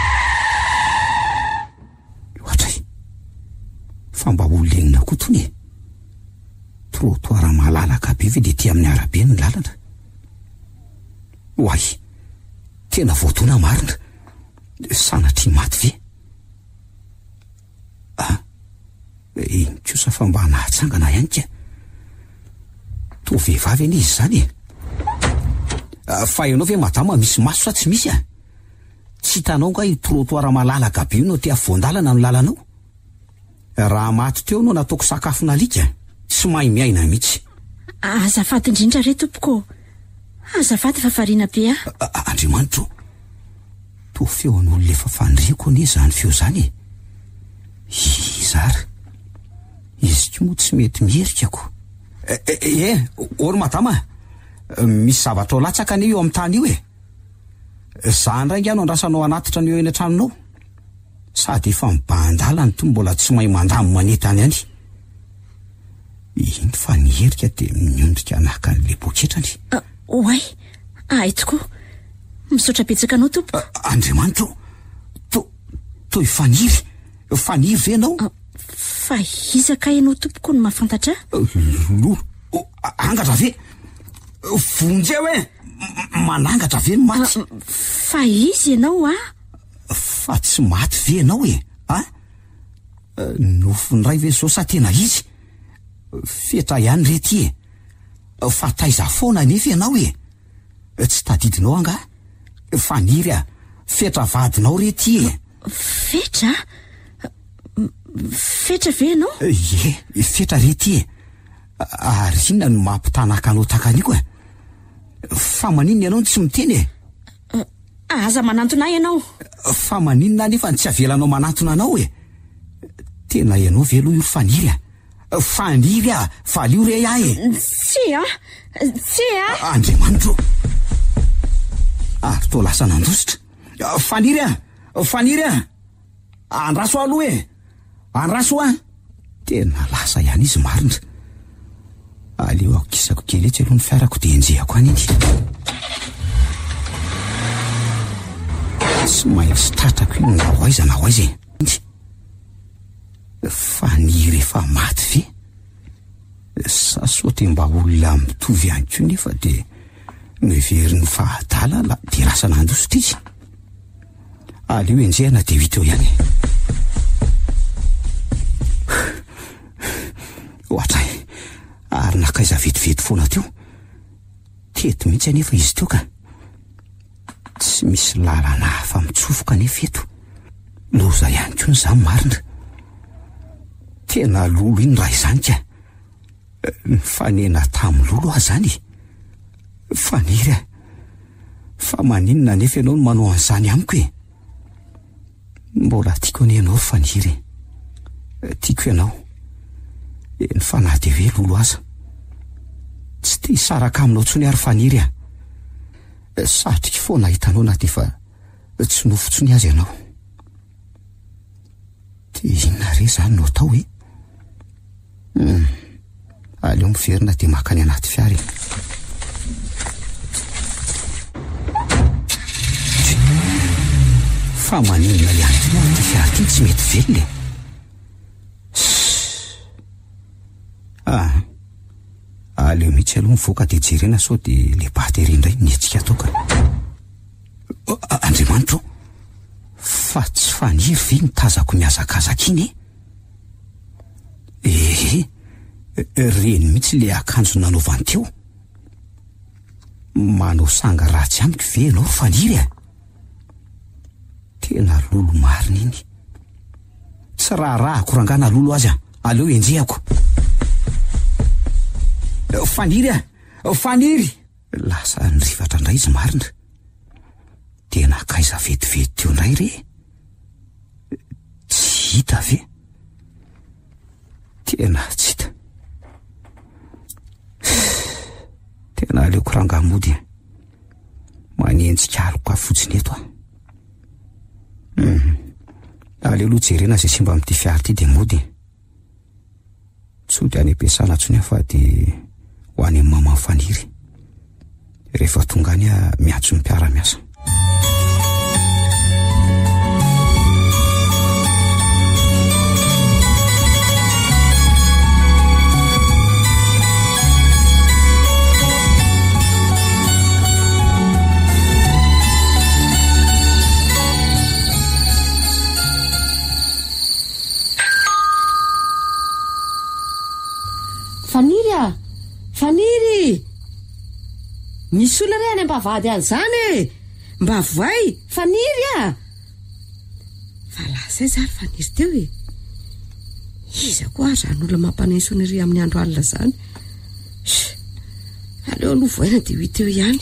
Fa mba olenina koa tony e. Trotoara malalaka be ve dia ty amin'ny arabe ny lalana. Oay, tena voatona marina. Sanatry maty ve? Ah, iny kosa fa mba nahatsangana ihany ka. To vehivavy anie izy zany e. Fa ianao ve madama misy maso sa tsy misy a? Tsy hitanao nga io trotoara malalaka be io no tia voandalana no lalanao. Raha maty teo no nataoko sakafo nalika. Tsy mahay miaina mihitsy. Azafady indrindra re tompoko. Azafady fa variana be ah. Andriamanitro. To feo an'olona efa fandriako anie zany feo zany e. Izara. Izy koa moa tsy mety mierikako. Eh, ory madama. Misy zavatra ao latsaka anie eo amin'ny tany io e. Za ndray angano andrasanao anatitra ny eo eny an-tranonao. sady efa mibandala ny to mbola tsy mahay mandamo manetany any. Iny fa niherika de miondrika nahaka an'le poketrany. Oay, ay tokoa. Misaotra betsaka anao tompo. Andriamanitro, to toy faniry, faniry ve ianao? Fa izaka ianao tompoko no mahafantatra? Lo, angatra ve? Vonjeo e, manangatra ve ny maty? Fa izy ianao a? Fa tsy maty ve ianao e, a? Nofony ray ve zao sa tena izy? Fetra ihany rety e. Fa taiza foana nefa ianao e. Tsy tadidinao anga? Faniry a, fetra vadinao rety e. Fetra? Fetra ve ianao? Ye, fetra rety e. Ary inona no mampitanaka anao takaniko e? Fa maninona ianao tsy miteny e? Aza manantona ianao. Fa maninona nefa tsy avelanao manantona anao e? Tena ianao ve aloha io faniry a? Faniry a, valio re ahy e. Tsy a, tsy a. Andriamanitro. Ary to lasa nandositra. Faniry a, faniry a. Andraso aloha e. Andraso a. Tena lasa ihany izy marina. Aleo ako kisako kely etsy aloha ny fiarako de enjehako any iny. Tsy mahay sy tratrako iny na ho aiza na ho aiza e. Faniry efa maty ve? Sa soty mba olona mitovy ihany koa nefa de miveriny fahadala la de lasa nandositra izy. Aleo enjehana de vita eo ihany. Ohatray, ary nakaiza vetivety foana teo. Teto mihitsy anefa izy teo ka. Tsy misy lalana hafa mitsofoka nefa eto. Loza ihany koa n'izany marina. Tena lolo iny raha izany ka. Fanena tamin'ny lolo aho zany. Faniry a. Fa maninona nefa ianao no manao an'izany amiko e? Mbola tiako any ianao faniry. Tiako ianao. Eny fa na de hoe lolo aza. Tsy te hisaraka aminao tsony ary faniry a. Satrika foana hitanao na de fa tsy nofotsony azy ianao. De inona re zany no atao e? Hmm. Aleo miverina de makany anaty fiara. Fa maninona ihany koa ny fiara ity tsy mety velona e. Ah. Aleo mihitsy aloha mivoaka de jerena sao de le batery indray nietsika toka. Andriamanitro, fa tsy faniry ve nitazako miazakazaka iny e? Eh, reny mihitsy le akanjo nanaovany teo. Manao sanga ratsy amiko ve ianao faniry a? Tena lolo marina iny. Tsy raha korangana lolo azy a. Aleo enjehako. Faniry a, faniry. Lasa nirivatra indray izy marina. Tena kaiza vetivety teo indray re. Tsy hita ve? Tena tsy hita. Tena aleoko rangamody. Manenjika aloka fotsiny eto a. Hmm. Aleo aloha jerena zay simba amin'ity fiara ity de mody. Tsy de any am-piasana tsony fa de ho any amin'ny mama faniry. Rehefa tonga any a miantso ny mpiara-miasa. Faniry a! Faniry! Misy olona re any am-bavahady an'izany e! Mba voay! Faniry a! Fa lasa zary faniry teo e. Iza koa zany olona mampanaiso ny ry amin'ny andro alina zany. Aleo aloha voaina de ho teo ihany.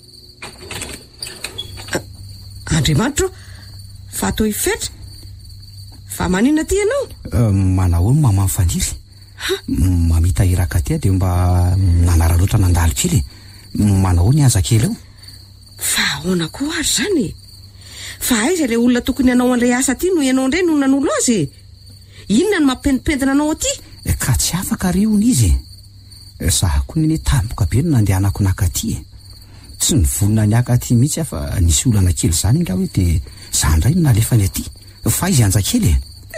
Andriamanitro, fa atao hifetra. Fa maninona ty ianao? Manao ny mama faniry. Mamita iraka tia de mba nanara loatra nandalo kely. Manao ny aza kely eo. Fa ahoana koa ary zany e? fa aiza le olona tokony anao an'ilay asa ty no ianao indray no nanolo azy inona no mampendipendina anao aty ka tsy afaka reony izy zaho koa neny tampoka be no nandehanako nakaty tsy nivolona ny akaty mihitsy afa nisy olana kely zany nga hoe de za ndray no nalefany aty fa izy anja kely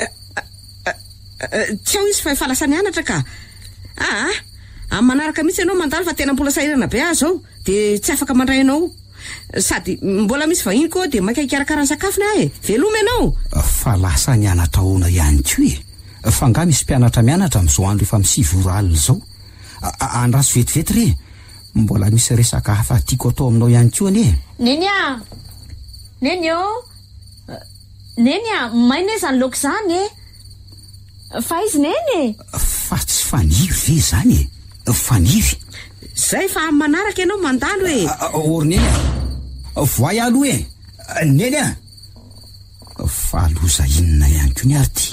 tsy ao izy fa efa lasa nianatra ka aa amin'ny manaraka mihitsy ianao mandalo fa tena mbola sahirana be azy ao de tsy afaka mandray anao sady mbola misy vahiny koa de maika ikarakara ny sakafo na e veloma ianao fa lasa nianatra ona ihany ko e fa nga misy mpianatra mianatra am'izao andro efa misivoro alina zao andraso vetivety re mbola misy resaka hafa tiako atao aminao ihany ko ane neny a neny o neny a maina zany laoko zany e fa izy neny fa tsy faniry ve zany e faniry zay fa amin'ny manaraka ianao mandalo e orneny a voay aloha e neny a fa loza inona ihany ko ny ary ty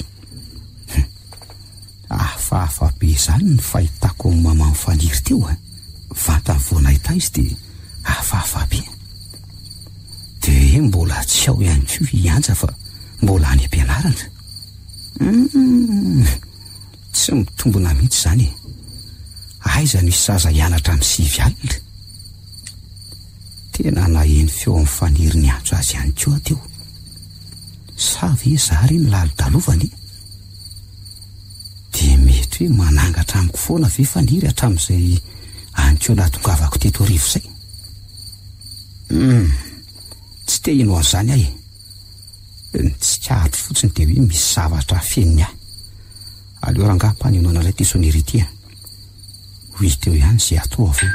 afahafa be zany ny fahitako ny mama mifaniry teo a vata vonahita izy de afahafa be de mbola tsy ao ihany ko ianja fa mbola any ampianarana tsy mitombona mihitsy zany aiza nisy zaza hianatra amin'ny sivy alina tena naheny feo amin'ny faniry ny antso azy ihany koa teo sa ve za re ny lalo-dalovany de mety hoe manangatra amiko foana ve faniry hatramin'izay anyko nahatongavako teto arivo zay um tsy te ino an'izany ahy tsy kahatro fotsiny de hoe misy zavatra feniny ahy aleo rangahampanenona ilay tesonérité hoy teo ihany zay atao avao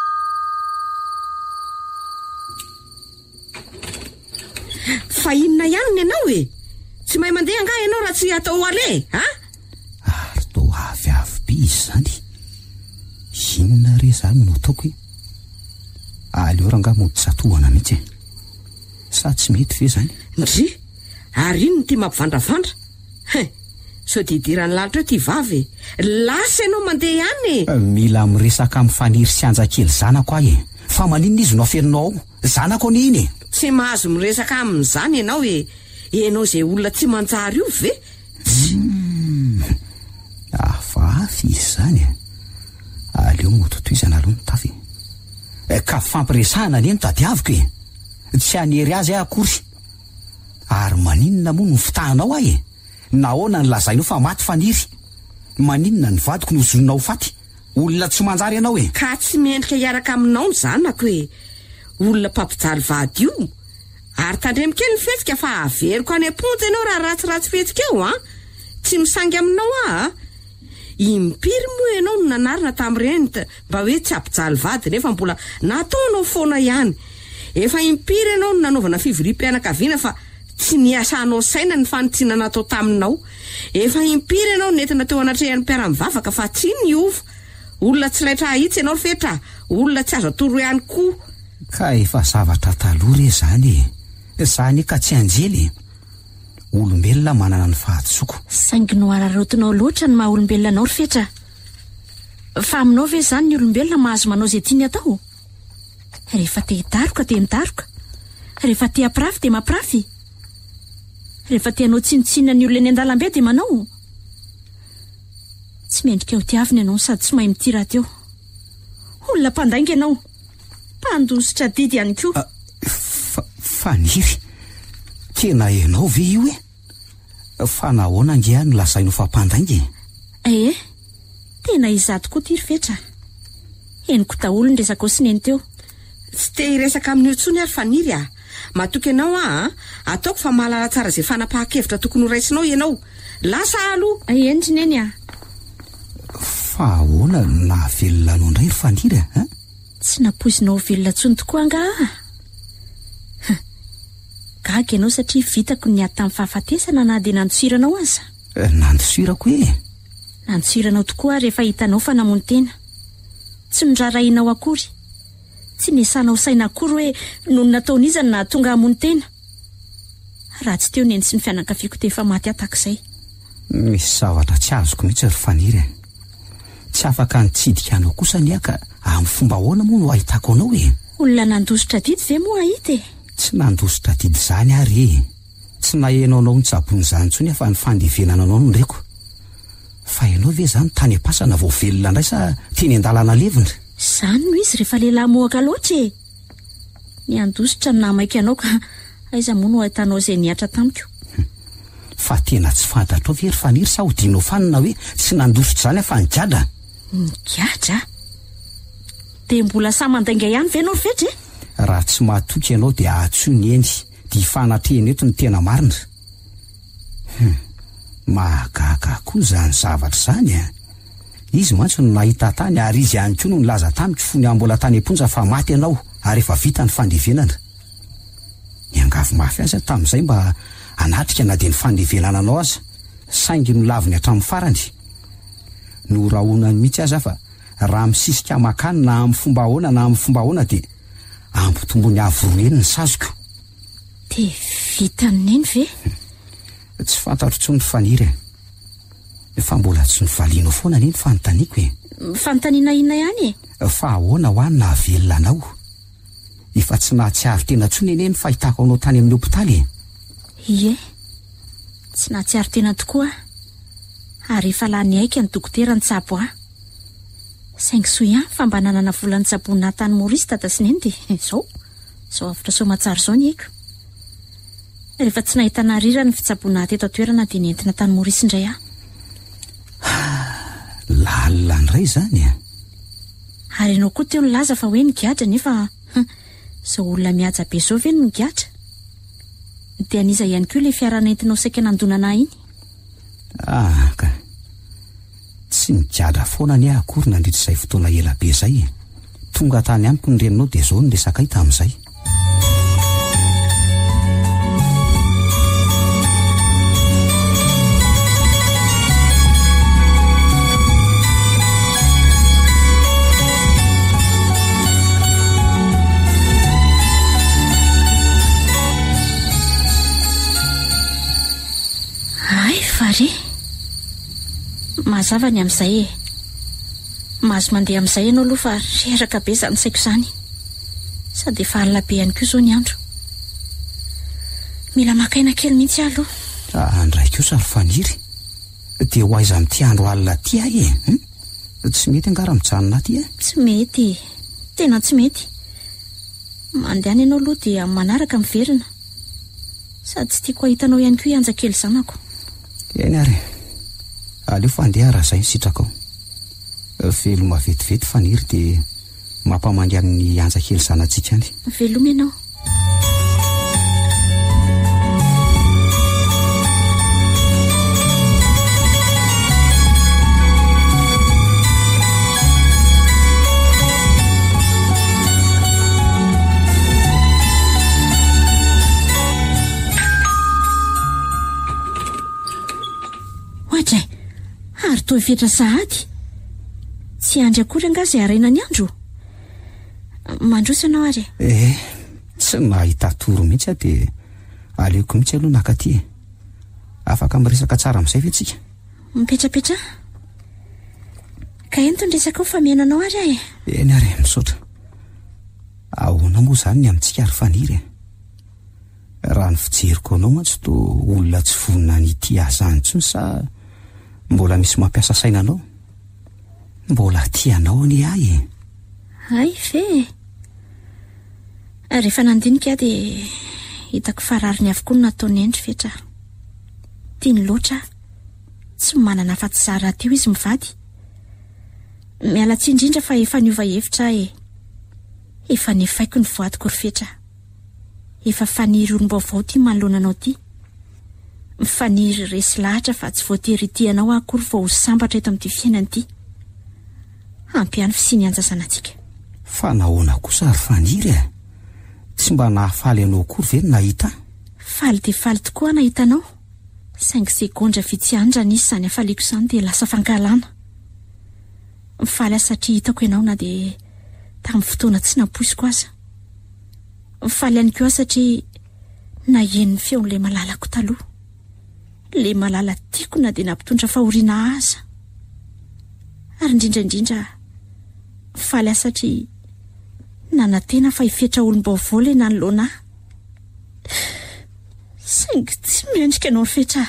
fa inona ihany ny ianao e tsy mahay mandeha angaha ianao raha tsy atao ale ha ary to avy avy be izy zany inona re zany no ataoko hoe aleo rangaha mody satohana mihitsy e sa tsy mety ve zany ry ary ino no ty mampivandravandra he so didirany lalitra eo ty vavy lasa ianao mandeha ihany e mila miresaka amin'ny faniry sy anja kely zanako ahy e fa maninona izy no aferinao ao zanako any iny e tsy mahazo miresaka amin'izany ianao e ianao zay olona tsy manjary io ve afafy izy zany e aleo mototoizana aloha nitafy ka fampiresahana any eny tadiaviko e tsy hanery azy ahy akory ary maninona moa no fitahanao ahy e nahoana ny lazainao fa maty faniry maninona ny vadiko no zononao faty olona tsy manjary ianao e ka tsy mendrika hiaraka aminao ny zanako e olona mpampijaly vady io ary tandremikely ny fetsika fa averiko any amponja ianao raha ratsiratsy fetsika eo a tsy misangy aminao ah impiry moa ianao no nanarina tamin'ireny mba hoe tsy ampijaly vady nefa mbola nataonao foana ihany efa impiry ianao no nanaovana fivorim-pianakaviana fa tsy niasanao saina ny fanotsiana natao taminao efa impiry ianao nentina teo anatrehan'ny mpiara-mivavaka fa tsy niova olona tsy laitra ahitsy ianao fetra olona tsy azo atoro ihany koa ka efa zavatra taloha re zany e zany ka tsy anjely olombelona manana ny fahatsoko saingy no ararotinao loatra ny maha olombelona anao ry fetra fa aminao ve zany ny olombelona mahazo manao zay tiany atao rehefa te hidaroka de midaroka rehefa te hampirafy de mampirafy rehefa tianao tsinotsinona ny olona eny an-dalambe de manao tsy mendrika ho tiavina ianao sady tsy mahay mitira teo olona mpandainga ianao mpandositra didy ihany koa faniry tena ianao ve io e fa nahoana nge no lazainao fa mpandainga e tena izato koa tiry fetra eniko daholo ny resaka ao sy neny teo tsy te hiresaka amin'ny otsony ary faniry a matoky ianao a ataoko fa mahalala tsara zay fanapahan-kevitra tokony ho raisinao ianao lasa aloha endry neny a fa ahoana nahavelona anao indray ry faniry a tsy napoizinao velona tsony tokoa angaha gaga ianao satria vitako ny ady tamin'ny fahafatesana na dia nandotsiranao aza nandotsirako e nandotsiranao tokoa rehefa hitanao fa namony tena tsy nirarahinao akory tsy nesanao saina akory hoe noho nataon'izany na tonga hamony tena raha tsy teo neny sy ny fianakaviako tefa maty atak'izay misy zavatra tsy azoko mihitsy ry faniry tsy afaka nitsidika anao kosa ny aka amin'ny fomba ahoana moa no ahitako anao e olona nandositra didy ve moa ahita e tsy nandositra didy zany ary tsy nahenao anao nitsabony zany tsony fa ny fandevenana anao no ndreko fa ianao ve zany tany am-pasana vao velona indray sa teny an-dalana levina zany no izy rehefa lehilahy mohaka loatra e ny andositra no namaika anao ka aiza moa no ahitanao izay niatra tamiko fa tena tsy fantatrao very faniry sa hodinao fanina hoe tsy nandositra zany fa nigadra nigadra dia mbola sa mandainga ihany ve nao fetra e raha tsy mahatoky ianao dia ahatsoa ny eny dia ifanatrehana eto ny tena marina hm. mahagaga koa zany zavatra zany a izy mantsy no nahita tany ary izy ihany koa no nilaza tamiko fony ambola tany am-ponja fa maty ianao ary efa vita ny fandevenana niangavy mafy aza tamin'izay mba anatrika na dia ny fandevenana anao aza saingy no laviny hatramin'ny farany no rahonany mihitsy aza fa raha misisika makany na amin'ny fomba ahoana na amin'ny fomba ahoana dia ampitombony avoroeny ny sazoko dia vitanyneny ve tsy fantatro tsony faniry fa mbola tsy nivalianao foana neny fanontaniako e fanontaniana inona ihany e fa ahoana ho any na avelona anao efa tsy nahatsiaro tena tsony eny ny fahitako anao tany amin'ny hopitaly e ie tsy nahatsiaro tena tokoa ary efa lany aika ny dokotera ny tsabo ah saingy soa ihany fa mba nanana vola ny tsabonina tany Maurice tata sy neny dia izao izao avitra somatsara izao ny aiko rehefa tsy nahitana rira ny fitsabona teto atoerana dia nentina tany Maurice indray ah lalina ndray zany a ary ianao koa teo nilaza fa hoe nigadra nefa izao olona mihaja be izao ve no nigadra dia aniza ihany koa ilay fiara nentinao saika nandonana iny ah ka tsy migadra foana ny akory nandritra izay fotoana ela be izay e tonga tany amiko ny reninao dia izao ny resaka hita amin'izay fare mazava ny amin'izay e mahazo mandeha amin'izay ianao aloha fa reraka be zany saiko izany sady efa alina be ihany koa izao ny andro mila makaina kely mihitsy aloha andray koa sary faniry dia ho aiza amin'ity andro alina ty ahy e hm? tsy mety angara mijanona ty e tsy mety tena tsy mety mandehana ianao aloha dia manaraka miverina sady tsy tiako ahitanao ihany koa ianja kely zanako eny ary aleo fandeha raha izay nisitraka ao veloma vetivety faniry dia mampamangy amin'ny anja kely zanantsika any veloma ianao ary toy fetra sahady tsy andry akory anga izay araina ny andro mandroso ianao ary eh tsy nahita toro mihitsy aho dia aleoko mihitsy aloha nakaty e afaka miresaka tsara amin'izay ve tsika mipetrapetra ka eny to nresaka ao fa miainanao ary ahy eny ary misaotra ahoana moa zany ny amintsika ary faniry raha ny fijeriko anao mantsy to olona tsy vonina nyty azany tsony sa mbola misy mampiasa sainanao mbola tianao ny ahy e ay fe rehefa nandinika aho dia hitako farariny avokoa no nataony endry fetra tiany loatra tsy manana afa-tsy zara teo izy mivady miala tsy indrindra fa efa niova hevitra e efa nefaiko ny voadiko ry fetra efa faniry olom-baovao ty manoloananao ty mifaniry resy lahatra fa tsy voatery tianao akory fa ho sambatra eto amin'ity fiainany ity ampiany fisiny anjazanantsika fa nahoana kosa ary faniry e tsy mba nahafaly anao akory ve no nahita faly dia faly tokoa nahitanao saingy segondra fitsiandrana izy izany hafaliako izany dia lasa fankalana mifaly aho satria hitako ianao na dia tamin'ny fotoana tsy nampoisiko aza mifaly ihany koa satria nahenony feon'ilay malalako taloha le malala tiako na dia nampitondra fahoriana aza ary indrindraindrindra faly aho satria nanantena fa hifetra olom-baovao ilay nanoloana saingy tsy miendrika ianao fetra.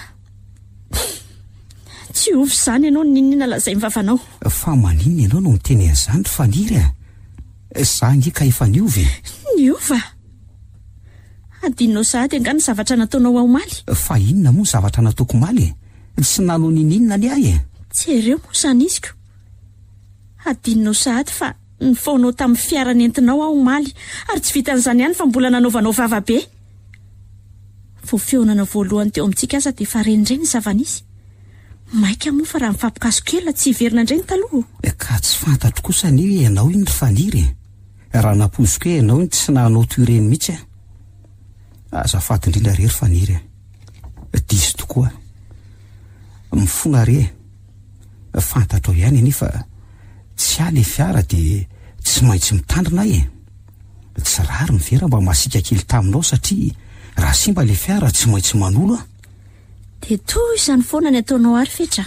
Tsy ovy izany ianao ninina lazay mivavanao. Fa maninona ianao no miteny an'izany ry Faniry a? Za nge ka efa niova. Niova? Adinonao sahady anga ny zavatra nataonao ao maly? Fa inona moa ny zavatra nataoko maly? Tsy nanao ninina ny ahy e. Jereo moa izany iziko. Adinonao sahady fa nifaonao tamin'ny fiara nentinao ao maly ary tsy vitan'izany ihany fa mbola nanaovanao vavabe. Vao feonana voalohany teo amintsika aza dia efa renireny zava-nisy. Maika moa fa raha mifampikaso kely tsy hiverina indray ny taloha. Ka tsy fantatro kosa ny hoe ianao iny ry Faniry. Raha napoziko hoe ianao iny tsy nanao toy ireny mihitsy a. Azafady indrindra re ry Faniry. Diso tokoa. Mifona re. Fantatro ihany nefa tsy ale fiara dia tsy maintsy mitandrina e. Tsy rary mivera mba masika kely taminao satria raha simba le fiara tsy maintsy manolo a. Dia toy izany foana ny ataonao ary fetra.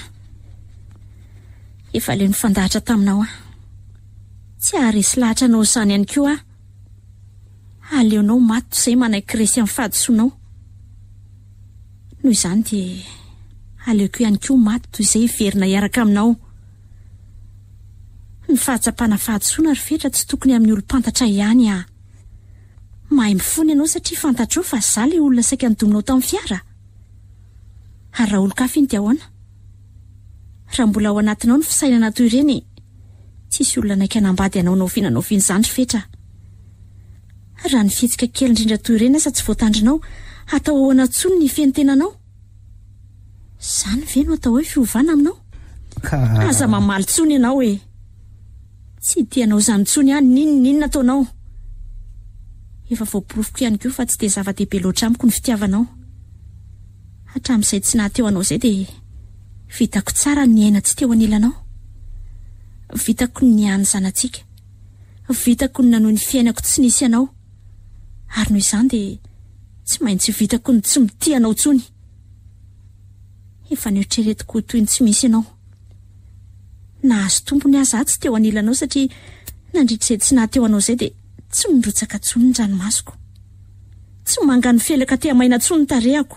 Efa le nifandahatra taminao a. Tsy haharesy lahatra anao izany ihany koa a. Aleonao maty izay manaiky resy amin'ny fahadisoanao. Noho izany dia aleoko ihany koa maty toy izay verina hiaraka aminao. Ny fahatsapana fahadisoana ry fetra tsy tokony amin'ny olo-pantatra ihany a. Mahay mifony ianao satria fantatrao fa za le olona saika nidominao tamin'ny fiara. Ary raha olo-kafa iny dia ahoana? Raha mbola ao anatinao ny fisainana toy ireny, tsisy olona naika nambady anao nao fihinanao fian'izany ry fetra. Raha ny fihetsika kely indrindra toy ireny asa tsy voatandrinao, atao ahoana tsony ny fientenanao. Izany ve no atao hoe fiovana aminao? Ka aza mamaly tsony ianao e. Tsy tianao izany tsony ihany ninninina ataonao. Efa voaporofoko ihany koa fa tsy dia zava-dehibe loatra amiko ny fitiavanao. Hatramin'izay tsy nahateo anao izay dia vitako tsara ny aina tsy teo anilanao. Vitako ny hany zanantsika. Vitako ny nanohy ny fiainako tsy nisy ianao. Ary noho izany dia tsy maintsy vitako ny tsy mity anao tsony. Efa niotreretiko toy ny tsy misy ianao. Nahazo tompony aza tsy teo anilanao satria nandritra izay tsy nahateo anao izay dia tsy mirotsaka tsony ny ranomasoko. Tsy mangano felaka te hamaina tsony ny tarehako.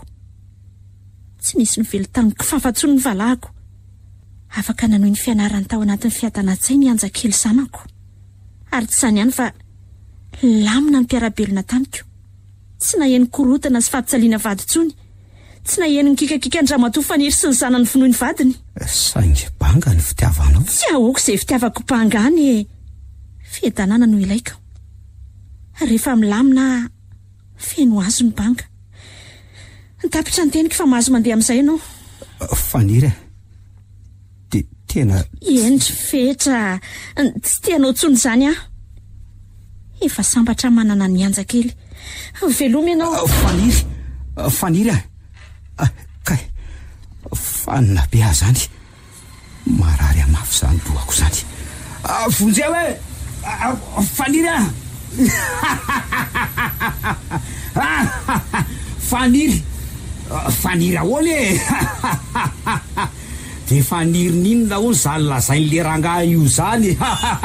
Tsy nisy ny velotany kifafa tsony ny valahako. Afaka nanohy ny fianarany tao anatin'ny fiadanàn-tsay ny anjakely zanako. Ary tsy izany ihany fa lamina ny mpiarabelona tamiko. Tsy naheno korotana sy fahatsaliana vady tsony. Tsy naheno ny kikakika ny Ramatoa Faniry sy ny zanany finoy ny vadiny. Saingy banga ny fitiavanao. Tsy ahoako izay fitiavako bangany e. Fiadanana no ilaiko. Rehefa milamina feno azo ny banga. Nitapitra ny teniko fa mahazo mandeha amin'izay ianao. Faniry dia tena endry fetra. Tsy tianao tsony izany ah. Efa sambatra manana ny anjakely. Veloma ianao. Faniry Faniry ah. Kay fanina be ahy zany. Marary amafy zany dohako zany. Vonjeo e Faniry ah. Faniry Faniry ahoana e. Dia Faniry ninona hono zany lazain'le rangahy io zany.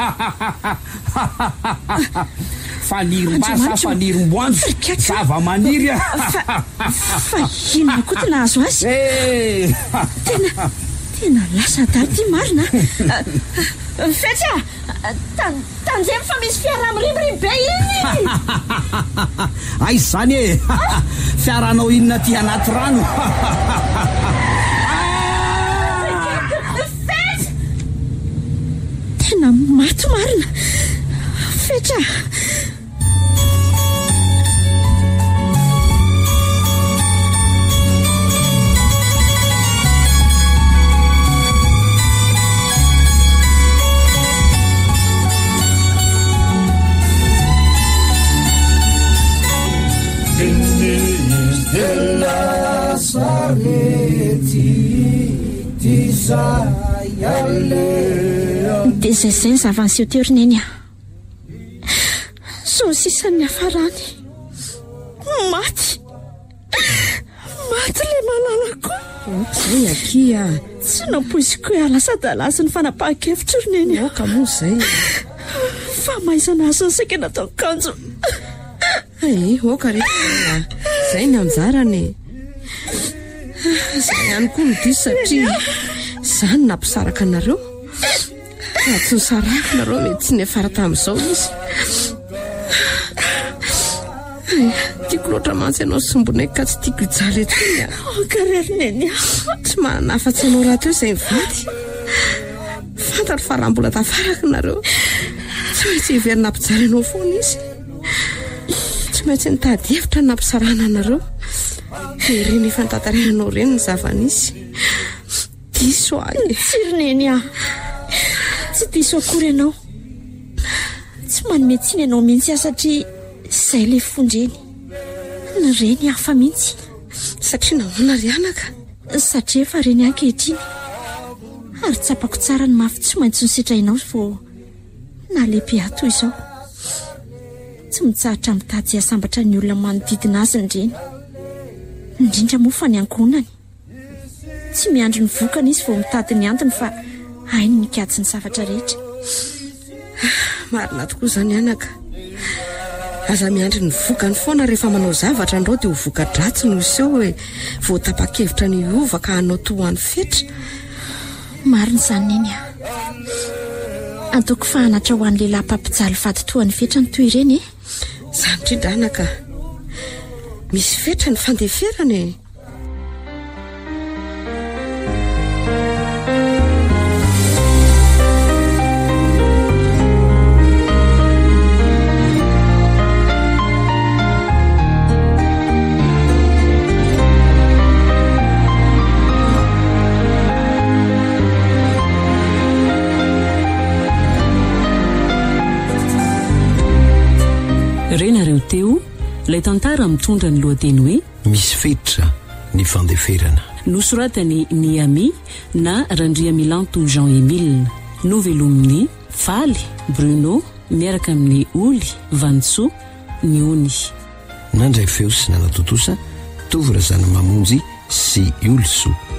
Faniry mbasa Faniry mboandro zava-maniry. Fa inona koa tena azo azy? Tena tena lasa daty marina. Fetra tanjemy fa misy fiara miribiribe iny. Aizy zany e. Fiaranao inona ty anaty rano. Fetra tena maty marina. Fetra dia zay zay ny zavan'seho teo rineny a. So sisan'ny hafarany maty maty le malalako. Zay akia tsy nampoiziko hoe alasadalazy ny fanapahan-kevitra rineny a. oka moa zay. Fa maizana azo ny saika natao kanjo. Ay, oka rehefa zay ny anjarany. Zay ihany koa ny diso satria zany nampisaraka anareo. Fa tsy nisaraka nareo mety tsy nefara tamin'izao izy. Tiako loatra mantsy ianao sombonay ka tsy tiako hijaly etsony. Karerineny tsy manafa-tsy anao raha teo izay mivady. Fantaro fa raha mbola tafaraka nareo tsy maintsy hiverina ampijaly anao foana izy. Tsy maintsy nitady hevitra nampisarana anareo. Dia ireny efa nitantaranao ireny ny zava-nisy. Diso ahy. Tsironeny ah. Tsy diso akory ianao. Tsy manome tsiny ianao mihitsy ah satria izay ilay fondreny. Ny reny hafa mihitsy. Satria nahoana ry anaka? Satria efa reny ankehitriny. Ary tsapako tsara ny mafy tsy maintsy nisitrainao vao nalehibe ato izao. Tsy mitsahatra mitady asambatra ny olona manodidina azy ny reny. Indrindra moa fa ny ankonany. Tsy miandro ny vokana izy vao mitady ny antony fa hainy mikajy ny zavatra rehetra. Marina tokoa izany anaka. Aza miandry ny vokany foana rehefa manao zavatra andreo dia ho voka-dratsy no iseho hoe vao tapa-kevitra ny ova ka hanao toa any fetra. Marina izany neny ah. Ataoko fahanatra ho an'ny lehilahy mpampijaly vady toa ny fetra ny toy ireny e. Izany indrindra anaka. Misy fetra ny fandeferany e. Renareo teo ilay tantara mitondra ny lohateny hoe misy fetra ny fandeferana. Nosoratany Niami na Randriamilanto Jean-Émile. Novelomin'ny Faly Bruno miaraka amin'ny Oly Vantso Niony. Nandray feo sy nanatotosa Tovra Zana Mamonjy sy Olso.